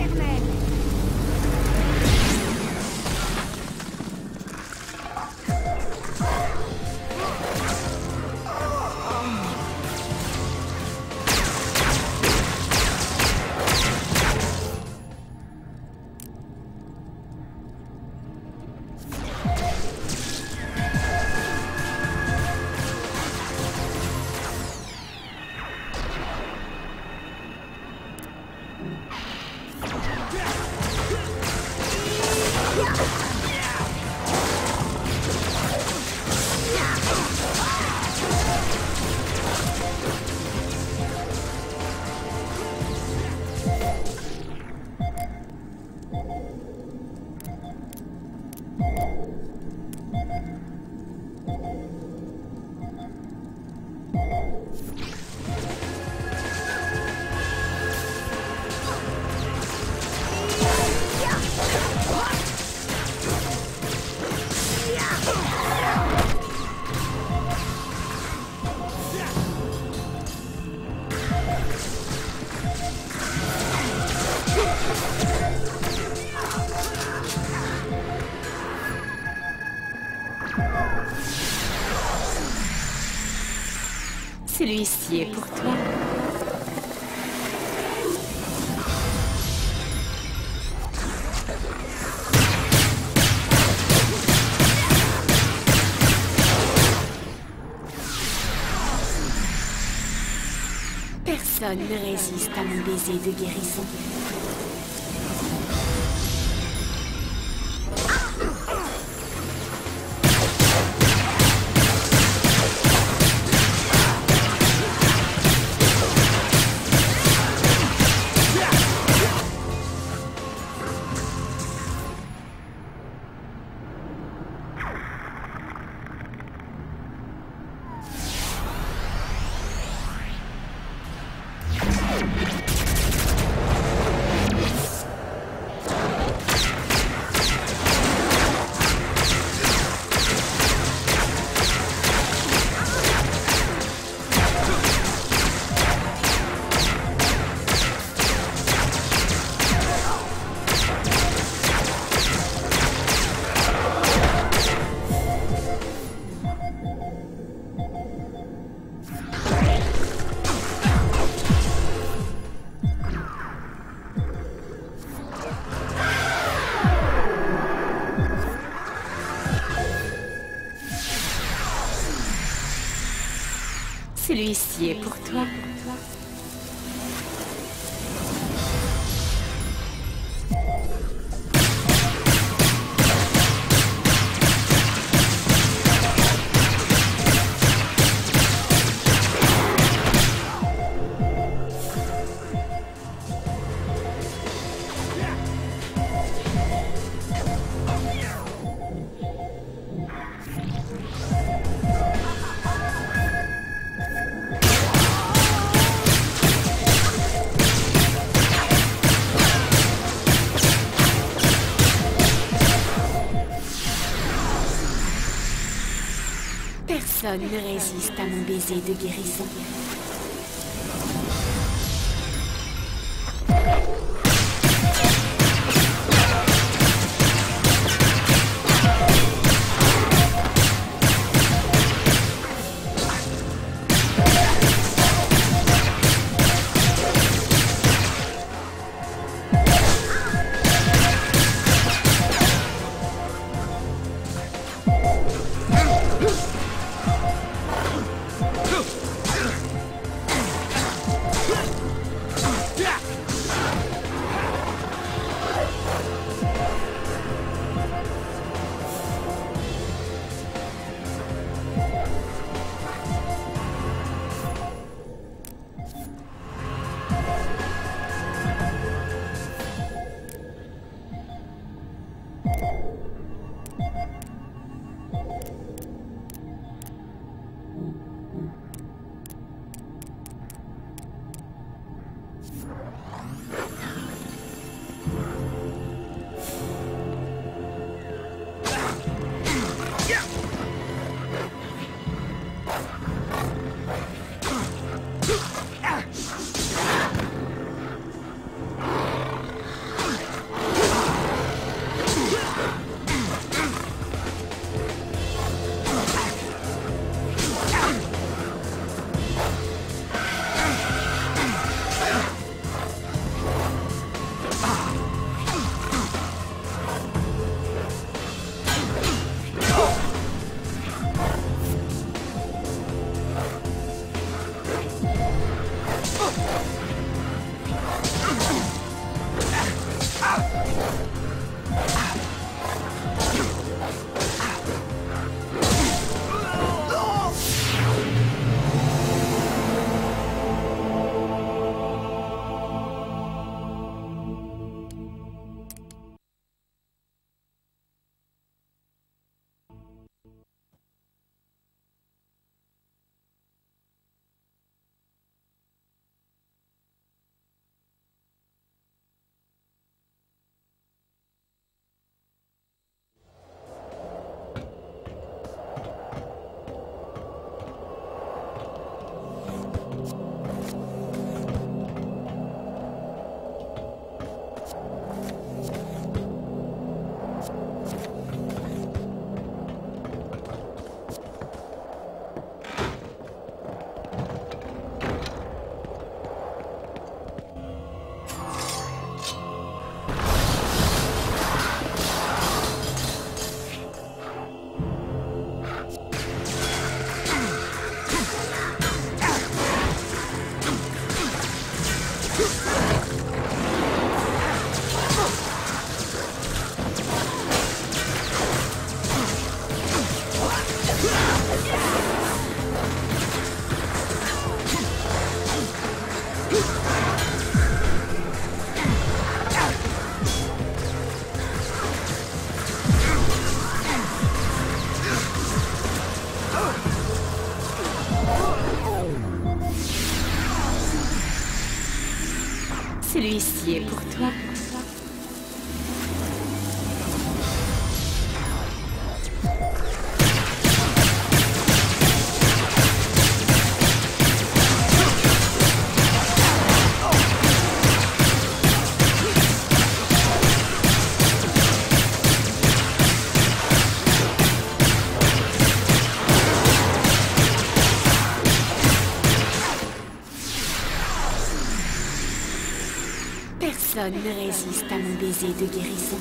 Celui-ci est pour toi. Personne ne résiste à mon baiser de guérison. Celui-ci est pour toi. Personne ne résiste à mon baiser de guérison. Celui-ci est pour toi. Personne ne résiste à mon baiser de guérison.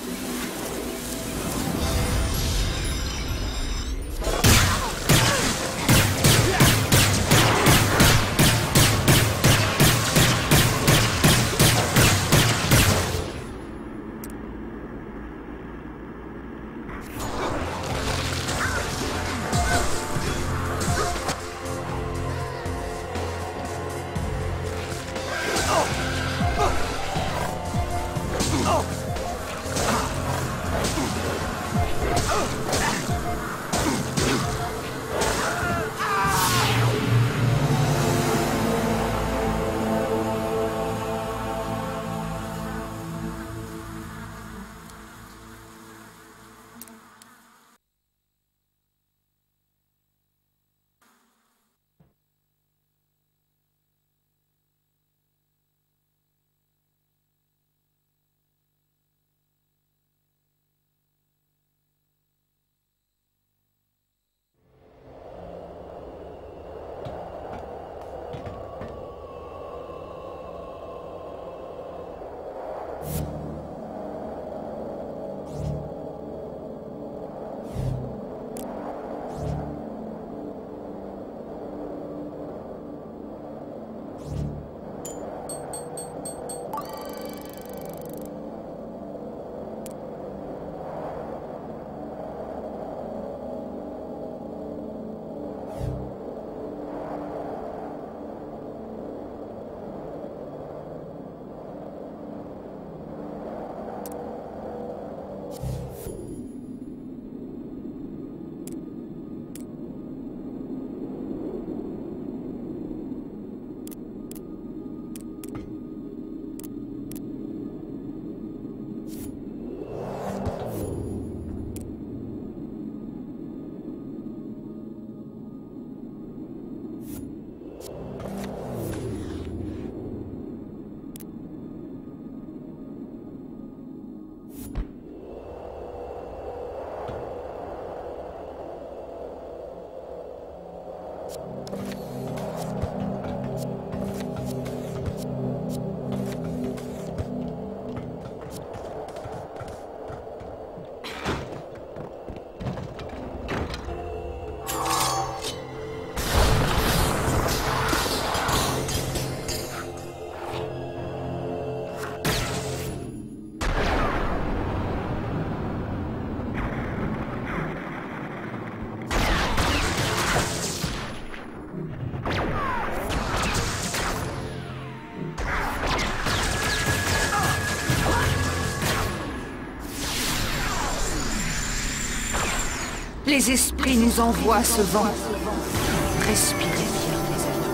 Les esprits nous envoient ce vent. Respirez bien, mes amis.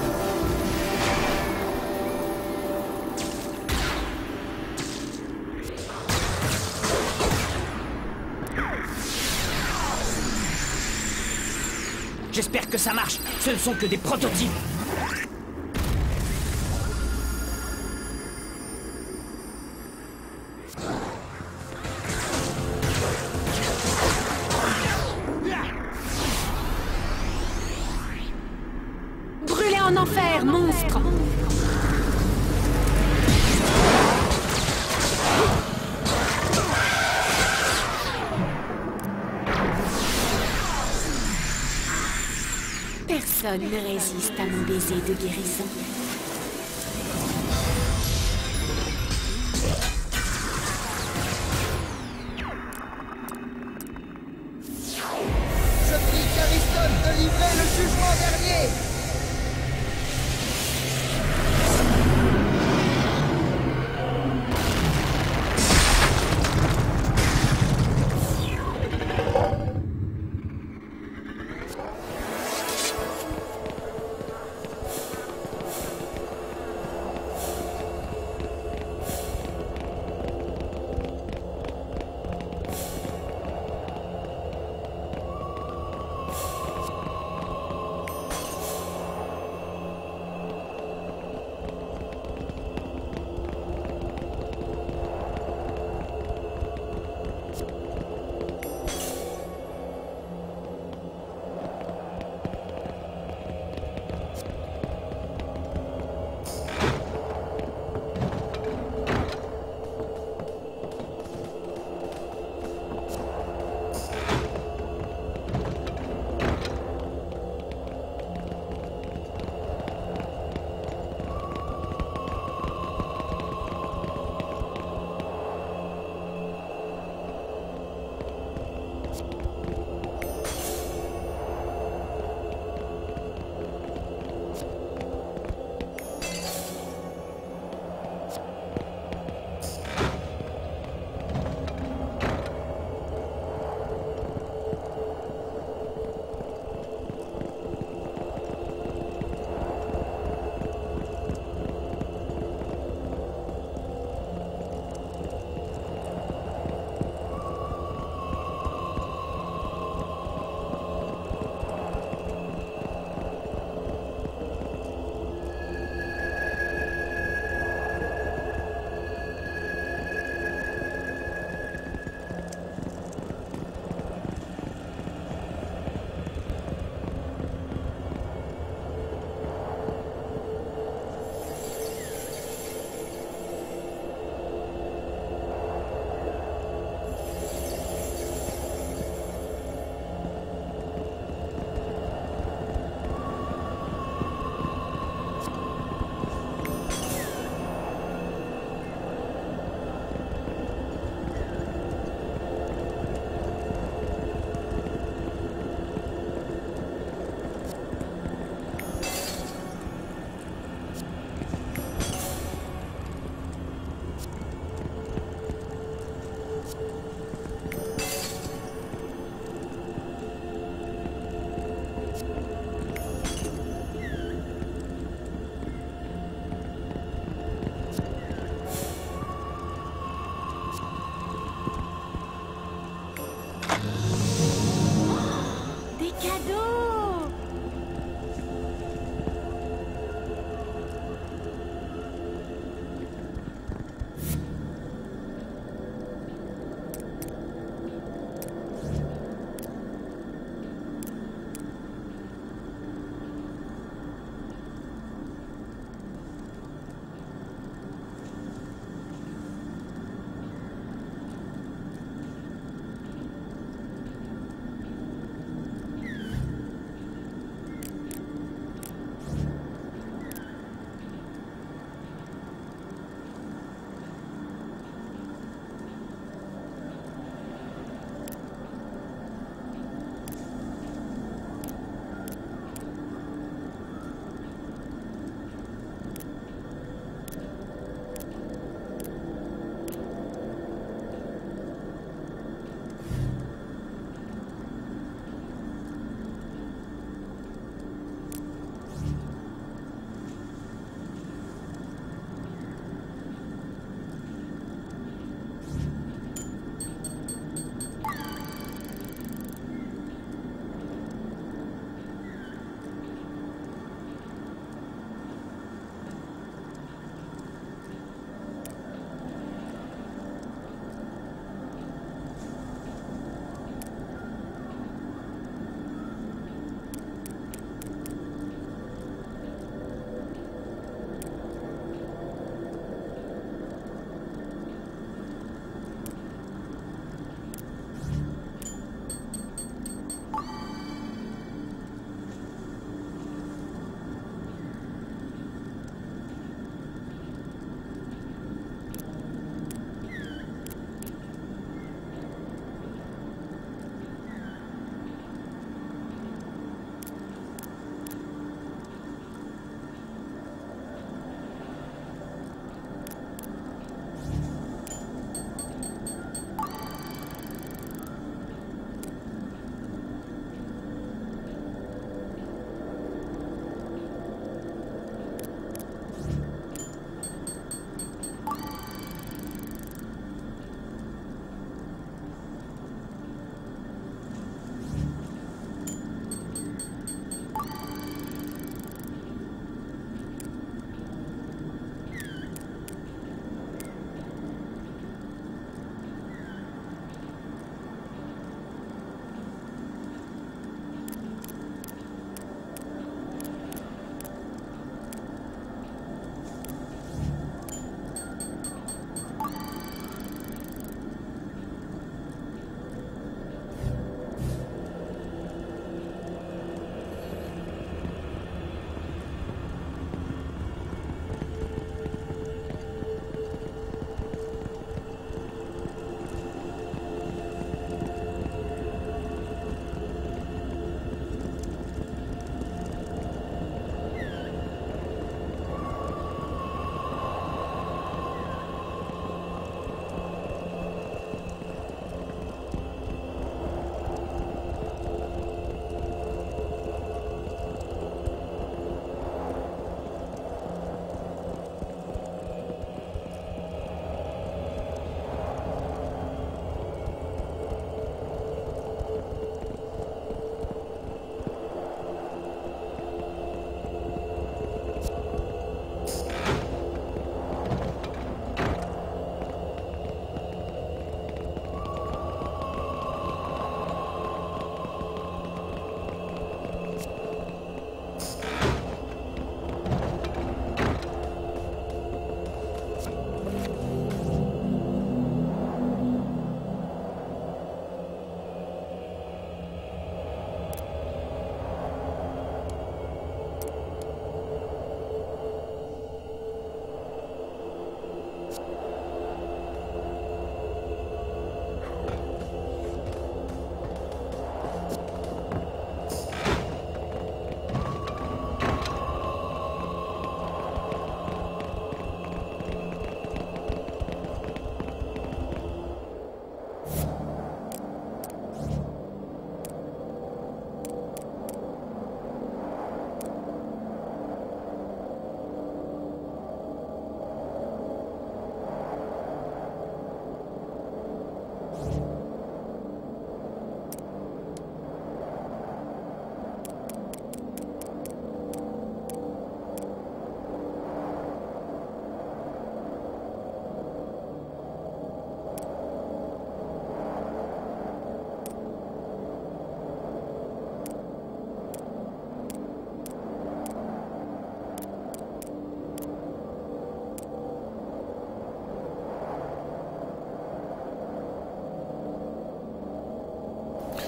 J'espère que ça marche. Ce ne sont que des prototypes. Brûlez en enfer, monstre! Personne ne résiste à mon baiser de guérison. Je prie qu'Aristote de livrer le jugement dernier.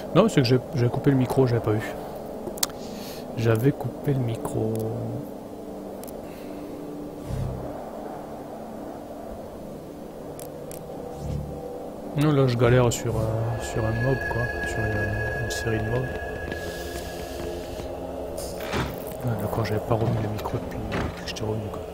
Non, c'est que j'ai coupé le micro, j'avais pas vu. J'avais coupé le micro. Non, là je galère sur un mob quoi, sur une série de mobs. Ah, d'accord, j'avais pas remis le micro depuis que je t'ai remis quoi.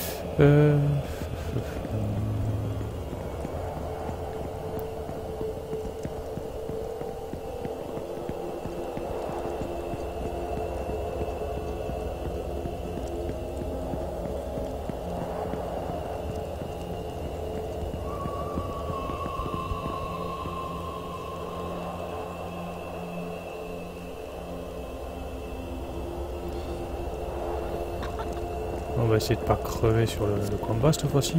On va essayer de pas crever sur le combat cette fois-ci.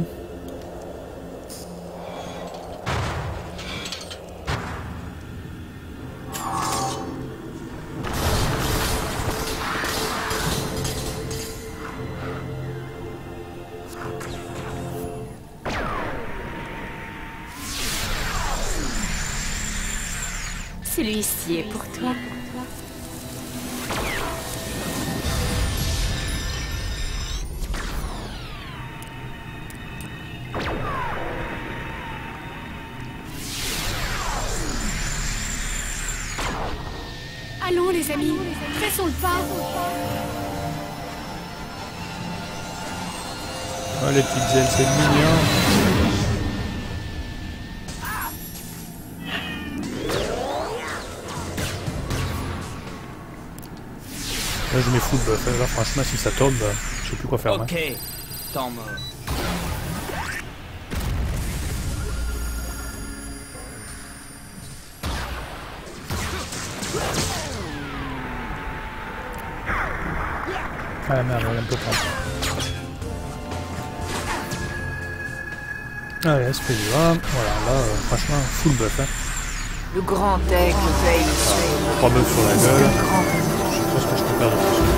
Celui-ci est pour toi. Allons les amis, pressons le pas. Ah, les petites ailes, c'est mignon. Là je mets full buff, là franchement si ça tombe, je sais plus quoi faire. Ok, hein. temps mort. Ah merde, elle est un peu prendre. Allez, SP du 1, voilà, là franchement full buff. Hein. Le grand aigle veille sur 3 buffs sur la gueule, le grand. je sais pas ce que je peux faire de plus.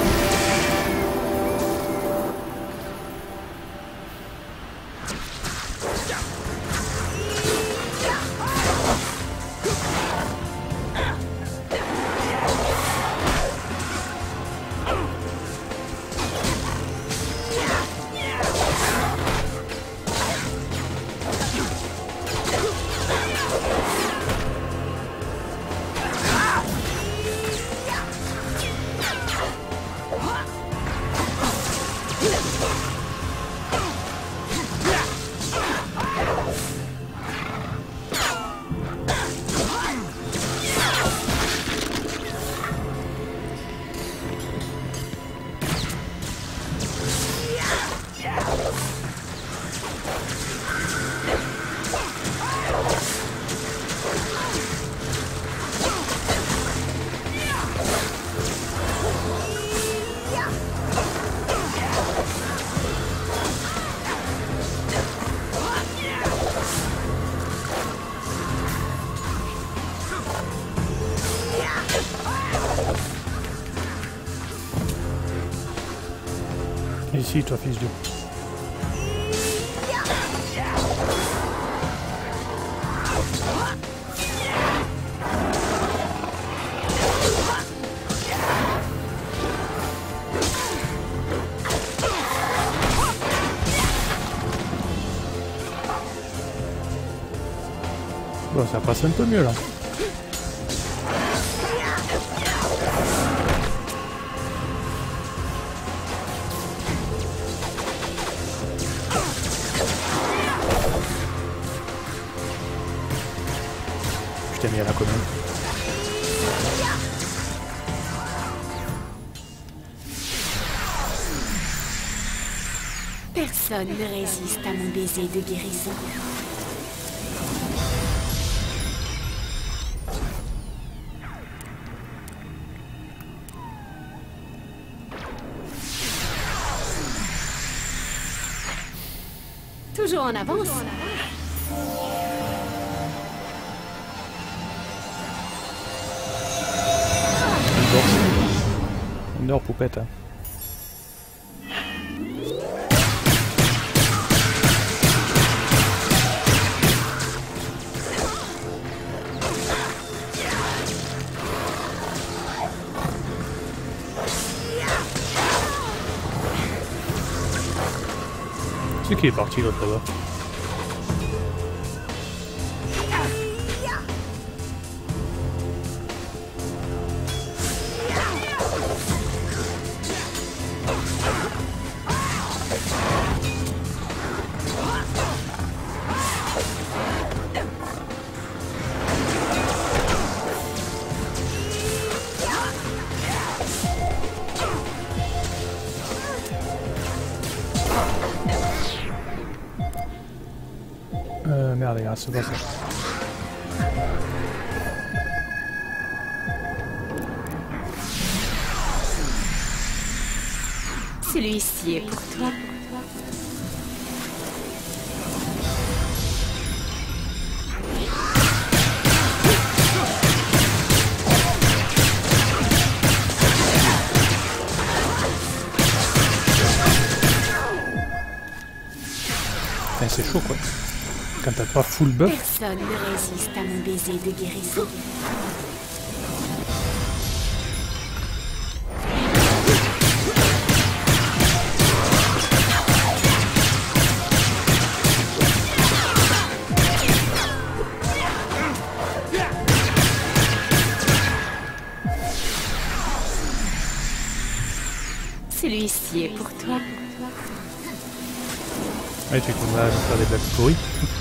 Ici, toi, fils de... Bon, ça passe un peu mieux, là. Je t'ai mis à la commune. Personne ne résiste à mon baiser de guérison. Toujours en avance. On dort, poupette. Hein. C'est qui est parti l'autre là-bas? Merde les gars, c'est pas ça. Celui-ci est pour toi. C'est chaud quoi. Quand t'as pas full buff. Personne ne résiste à mon baiser de guérison. Celui-ci est pour toi. Ouais, tu commences à faire des blagues pourries.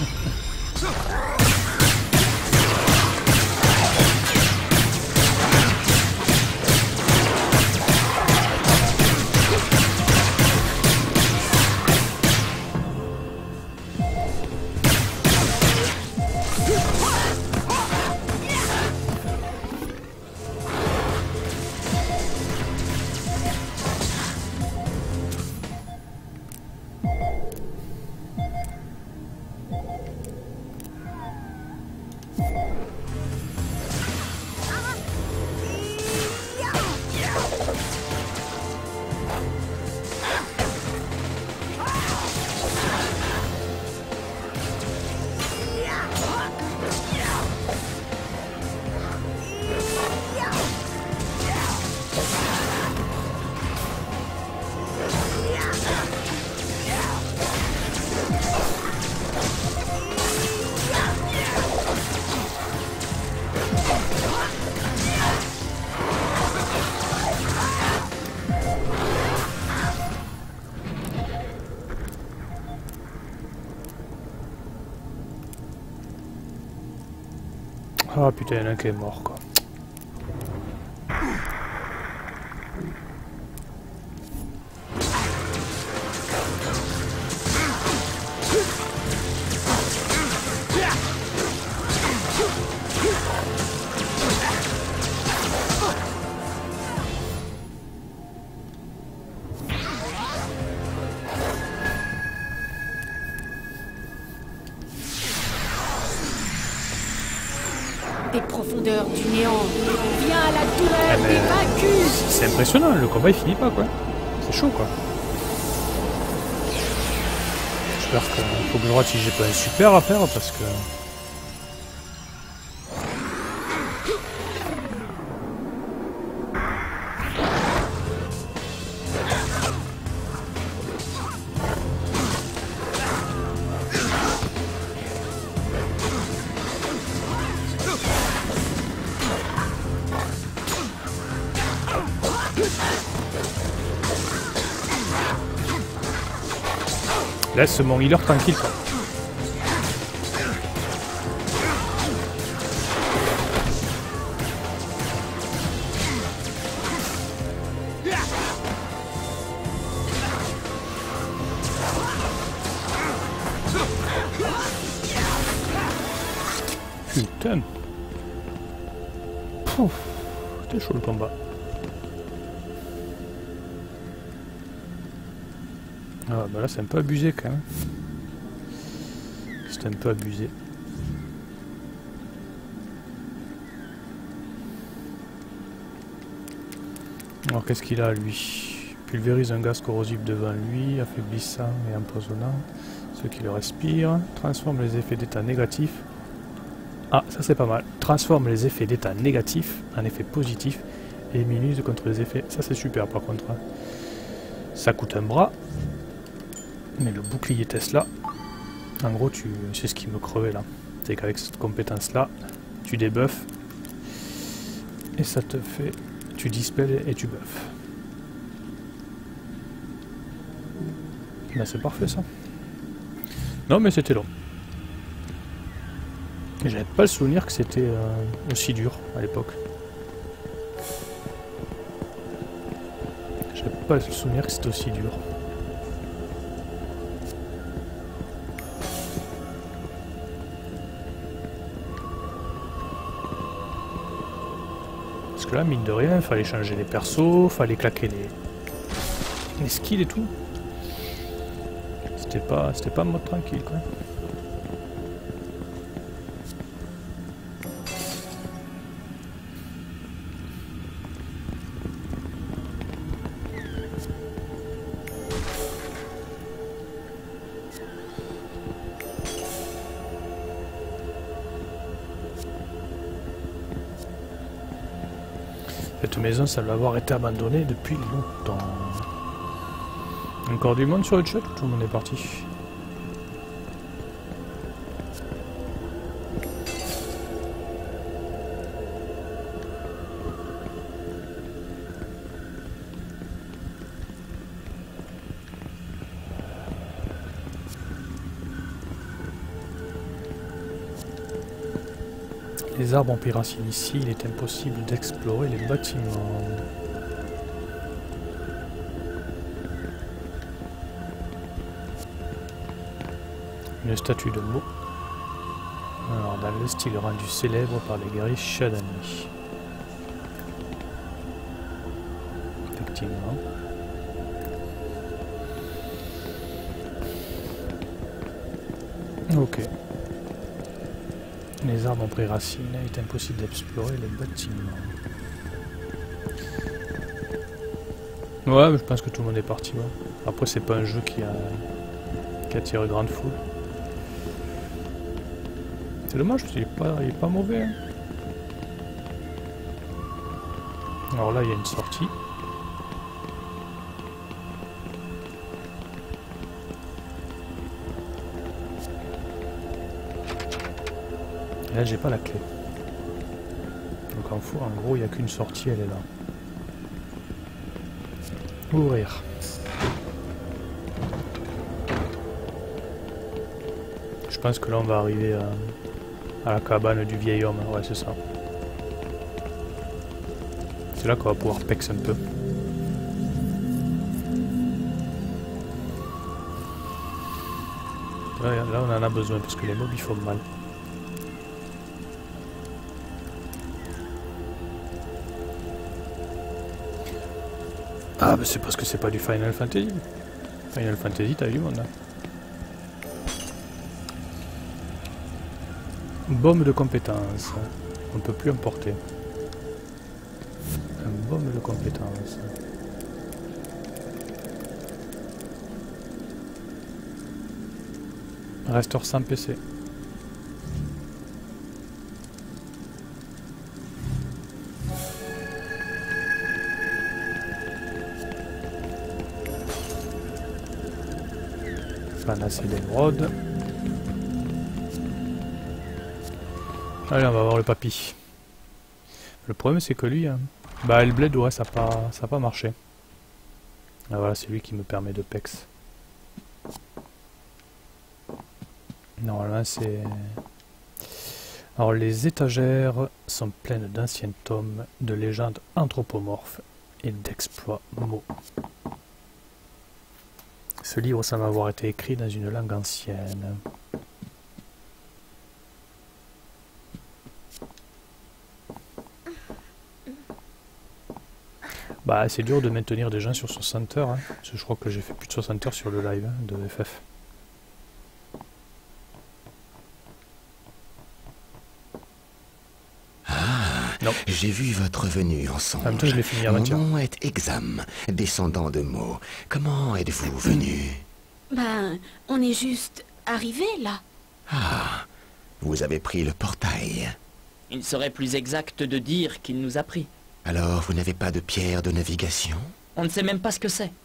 Ah putain, il y en a un qui est mort quoi. Des profondeurs du néant, viens à la douleur des vaincus. C'est impressionnant, le combat il finit pas quoi. C'est chaud quoi. J'espère qu'il faut que je regarde si j'ai pas un super à faire parce que... Laisse mon healer tranquille quoi. Putain. Pouf. C'était chaud le combat. Ah bah là c'est un peu abusé quand même. C'est un peu abusé. Alors qu'est-ce qu'il a lui? Pulvérise un gaz corrosif devant lui, affaiblissant et empoisonnant ceux qui le respirent. Transforme les effets d'état négatifs. Ah ça c'est pas mal. Transforme les effets d'état négatifs en effets positifs et immunise contre les effets. Ça c'est super par contre. Ça coûte un bras. Mais le bouclier Tesla, en gros, c'est ce qui me crevait là. C'est qu'avec cette compétence-là, tu débuffes et ça te fait... Tu dispels et tu buffes. Ben c'est parfait ça. Non mais c'était long. Et j'avais pas le souvenir que c'était aussi dur à l'époque. J'avais pas le souvenir que c'était aussi dur. Parce que là, mine de rien, il fallait changer les persos, fallait claquer les skills et tout. C'était pas un mode tranquille quoi. Cette maison semble avoir été abandonnée depuis longtemps. Encore du monde sur le chat, tout le monde est parti. Les arbres en pyracine ici, il est impossible d'explorer les bâtiments. Une statue de Mo. Alors, dans le style rendu célèbre par les guerriers Shadani. Effectivement. Ok. Les arbres ont pris racine, il est impossible d'explorer les bâtiments. Ouais, mais je pense que tout le monde est parti. Ouais. Après, c'est pas un jeu qui attire grande foule. C'est dommage, il est pas mauvais. Hein. Alors là, il y a une sortie. Là, j'ai pas la clé. Donc en gros, il n'y a qu'une sortie, elle est là. Ouvrir. Je pense que là, on va arriver à la cabane du vieil homme. Ouais, c'est ça. C'est là qu'on va pouvoir pex un peu. Là, on en a besoin parce que les mobs, ils font mal. Ah bah c'est parce que c'est pas du Final Fantasy. Final Fantasy, t'as eu du monde. Hein. Baume de compétence. On ne peut plus emporter. Un baume de compétence. Restaure sans PC. Panacée d'émeraude. Allez, on va voir le papy. Le problème c'est que lui, hein, bah le bled, ouais, ça a pas marché. Ah, voilà, c'est lui qui me permet de pex. Normalement c'est... Alors les étagères sont pleines d'anciens tomes, de légendes anthropomorphes et d'exploits mots. Ce livre semble avoir été écrit dans une langue ancienne. Bah c'est dur de maintenir des gens sur 60 heures, hein, parce que je crois que j'ai fait plus de 60 heures sur le live hein, de FF. J'ai vu votre venue ensemble. En même temps, je l'ai fini Mon avant-hier. nom est Exam, descendant de Mo. Comment êtes-vous venu? Ben, on est juste arrivé là. Ah, vous avez pris le portail. Il serait plus exact de dire qu'il nous a pris. Alors, vous n'avez pas de pierre de navigation? On ne sait même pas ce que c'est.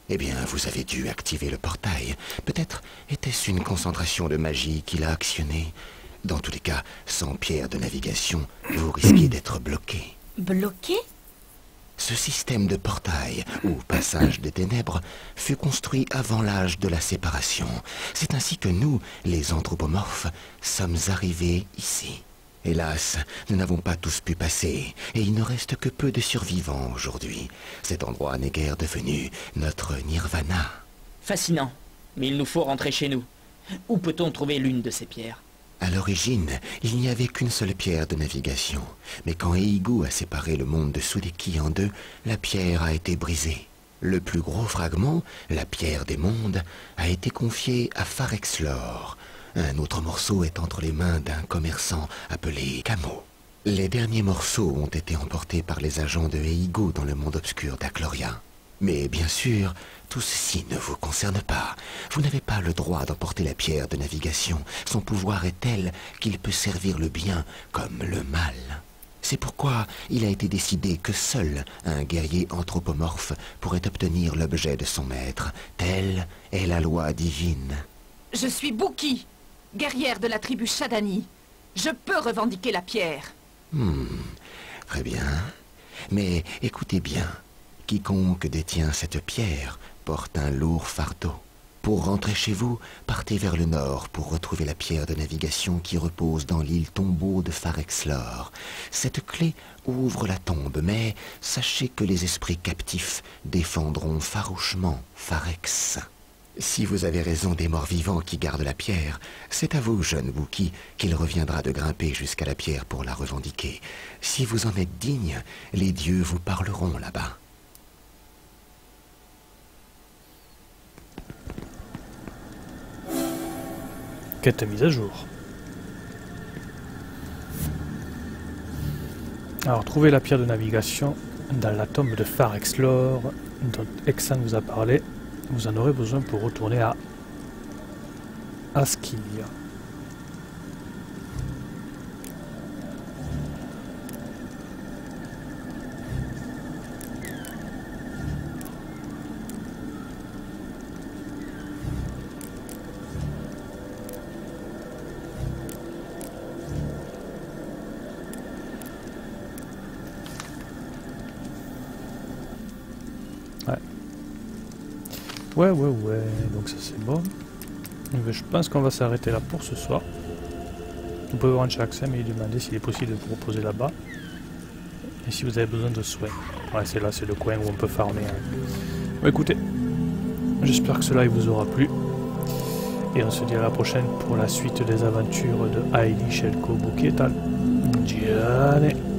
Eh bien, vous avez dû activer le portail. Peut-être était-ce une concentration de magie qui l'a actionné. Dans tous les cas, sans pierre de navigation, vous risquez d'être bloqué. Bloqué? Ce système de portail, ou passage des ténèbres, fut construit avant l'âge de la séparation. C'est ainsi que nous, les anthropomorphes, sommes arrivés ici. Hélas, nous n'avons pas tous pu passer, et il ne reste que peu de survivants aujourd'hui. Cet endroit n'est guère devenu notre nirvana. Fascinant, mais il nous faut rentrer chez nous. Où peut-on trouver l'une de ces pierres? À l'origine, il n'y avait qu'une seule pierre de navigation. Mais quand Eigu a séparé le monde de Sudeki en deux, la pierre a été brisée. Le plus gros fragment, la pierre des mondes, a été confié à Pharexlor. Un autre morceau est entre les mains d'un commerçant appelé Kamo. Les derniers morceaux ont été emportés par les agents de Eigu dans le monde obscur d'Akloria. Mais bien sûr, tout ceci ne vous concerne pas. Vous n'avez pas le droit d'emporter la pierre de navigation. Son pouvoir est tel qu'il peut servir le bien comme le mal. C'est pourquoi il a été décidé que seul un guerrier anthropomorphe pourrait obtenir l'objet de son maître. Telle est la loi divine. Je suis Buki, guerrière de la tribu Shadani. Je peux revendiquer la pierre. Très bien. Mais écoutez bien. Quiconque détient cette pierre porte un lourd fardeau. Pour rentrer chez vous, partez vers le nord pour retrouver la pierre de navigation qui repose dans l'île tombeau de Pharexlor. Cette clé ouvre la tombe, mais sachez que les esprits captifs défendront farouchement Pharex. Si vous avez raison des morts vivants qui gardent la pierre, c'est à vous, jeune Wookie, qu'il reviendra de grimper jusqu'à la pierre pour la revendiquer. Si vous en êtes digne, les dieux vous parleront là-bas. Quête mise à jour. Alors, trouver la pierre de navigation dans la tombe de Pharexlor, dont Exan vous a parlé. Vous en aurez besoin pour retourner à Askir. Ouais, donc ça c'est bon. Je pense qu'on va s'arrêter là pour ce soir. Vous pouvez voir chez Axem et lui demander s'il est possible de vous reposer là-bas. Et si vous avez besoin de soins. Ouais, c'est là, c'est le coin où on peut farmer. Bon, écoutez, j'espère que ce live vous aura plu. Et on se dit à la prochaine pour la suite des aventures de Hailey Shelko Buki et al. Gianni.